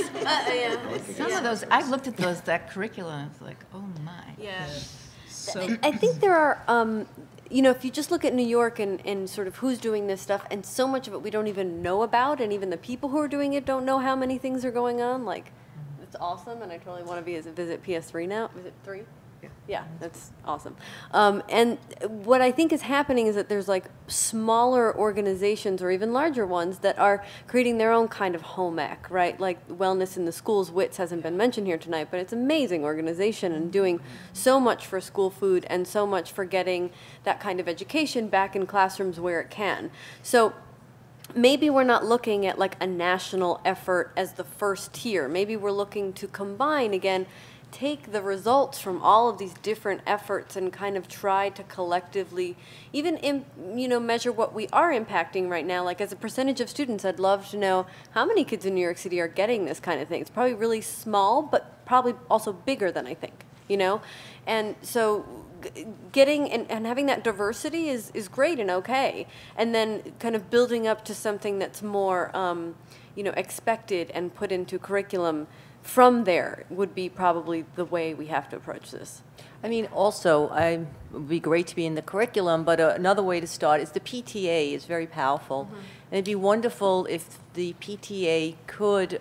I've looked at that curriculum, it's like, oh my. Yeah. So, I think there are, you know, if you just look at New York and sort of who's doing this stuff, and so much of it we don't even know about, and even the people who are doing it don't know how many things are going on. Like, it's awesome, and I totally want to visit PS3 now. Is it 3? Yeah, that's awesome. And what I think is happening is that there's like smaller organizations or even larger ones that are creating their own kind of home ec, right? Like Wellness in the Schools, WITS hasn't been mentioned here tonight, but it's an amazing organization and doing so much for school food and so much for getting that kind of education back in classrooms where it can. So maybe we're not looking at like a national effort as the first tier. Maybe we're looking to combine, again, take the results from all of these different efforts and kind of try to collectively even measure what we are impacting right now. Like as a percentage of students, I'd love to know how many kids in New York City are getting this kind of thing. It's probably really small, but probably also bigger than I think, you know? And so getting and having that diversity is great and okay. And then kind of building up to something that's more, expected and put into curriculum from there would be probably the way we have to approach this. I mean, also, it would be great to be in the curriculum, but another way to start is the PTA is very powerful. And it'd be wonderful if the PTA could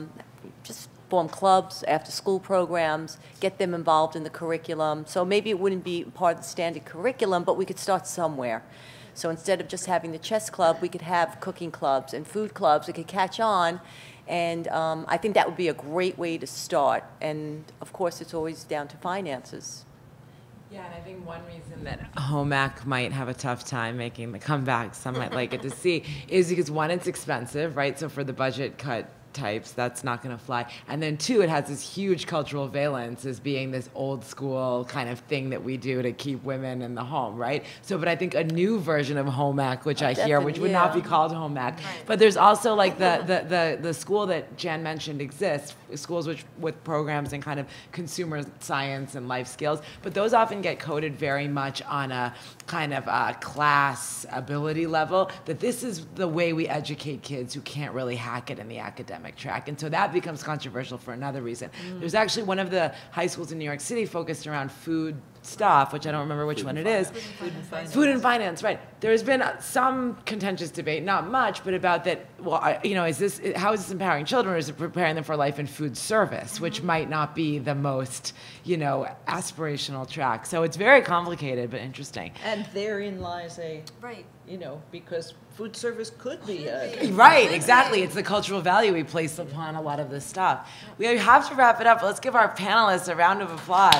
just form clubs, after-school programs, get them involved in the curriculum. So maybe it wouldn't be part of the standard curriculum, but we could start somewhere. So instead of just having the chess club, we could have cooking clubs and food clubs. It could catch on. And I think that would be a great way to start. And, of course, it's always down to finances. Yeah, and I think one reason that home ec might have a tough time making the comeback, some might like it to see, is because, one, it's expensive, right? So for the budget cut types, that's not going to fly. And then two, it has this huge cultural valence as being this old school kind of thing that we do to keep women in the home, right? So, but I think a new version of home ec, which I hear, which would not be called home ec, but there's also like the school that Jan mentioned exists, schools with programs in kind of consumer science and life skills, but those often get coded very much on a kind of a class ability level, that this is the way we educate kids who can't really hack it in the academic track. And so that becomes controversial for another reason. There's actually one of the high schools in New York City focused around food stuff, which I don't remember which one it is. Food and finance, right. There has been some contentious debate, not much, but about that, well, how is this empowering children, or is it preparing them for life in food service, which might not be the most, aspirational track. So it's very complicated, but interesting. and therein lies a, because food service could be a... Right, exactly. It's the cultural value we place upon a lot of this stuff. We have to wrap it up. Let's give our panelists a round of applause.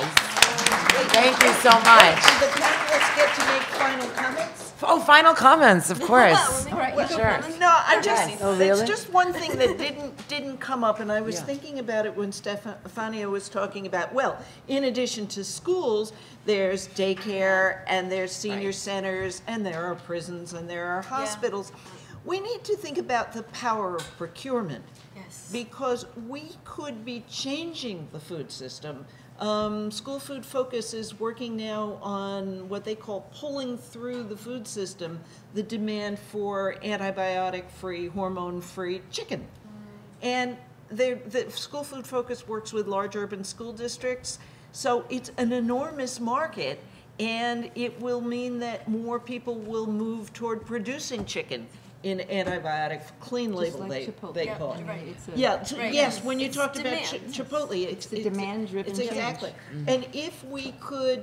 Thank you so much. Do the panelists get to make final comments? Oh, final comments, of course. Sure. No, it's just one thing that didn't come up, and I was thinking about it when Stefania was talking about, well, in addition to schools, there's daycare, and there's senior centers, and there are prisons, and there are hospitals. We need to think about the power of procurement, because we could be changing the food system. School Food Focus is working now on what they call pulling through the food system the demand for antibiotic-free, hormone-free chicken. And the School Food Focus works with large urban school districts, so it's an enormous market, and it will mean that more people will move toward producing chicken in antibiotic clean label, they call it. Right. Yes, when you talked about Chipotle, it's the demand-driven change. Exactly. And if we could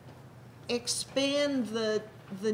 expand the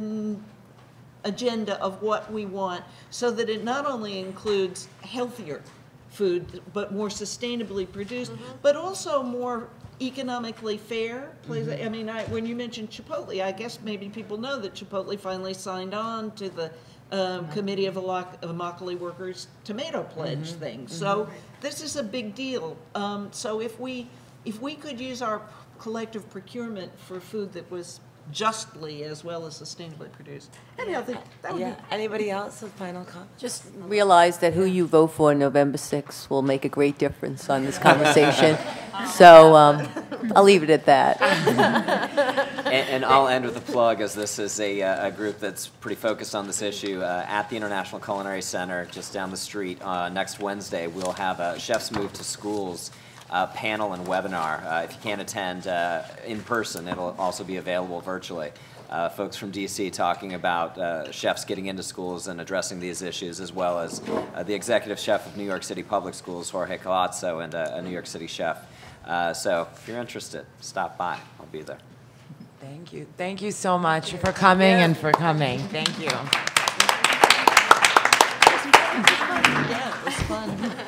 agenda of what we want so that it not only includes healthier food, but more sustainably produced, but also more economically fair. I mean, when you mentioned Chipotle, I guess maybe people know that Chipotle finally signed on to the Committee of Immokalee Workers Tomato Pledge thing. So this is a big deal. So if we could use our collective procurement for food that was justly as well as sustainably produced and healthy, that would be. Anybody else with final comment? Just realize that who you vote for November 6th will make a great difference on this conversation. So I'll leave it at that. And I'll end with a plug, as this is a group that's pretty focused on this issue. At the International Culinary Center, just down the street, next Wednesday, we'll have a Chefs Move to Schools panel and webinar. If you can't attend in person, it'll also be available virtually. Folks from DC talking about chefs getting into schools and addressing these issues, as well as the executive chef of New York City Public Schools, Jorge Colazzo, and a New York City chef. So if you're interested, stop by. I'll be there. Thank you. Thank you so much for coming and for coming. Thank you. Yeah, it was fun.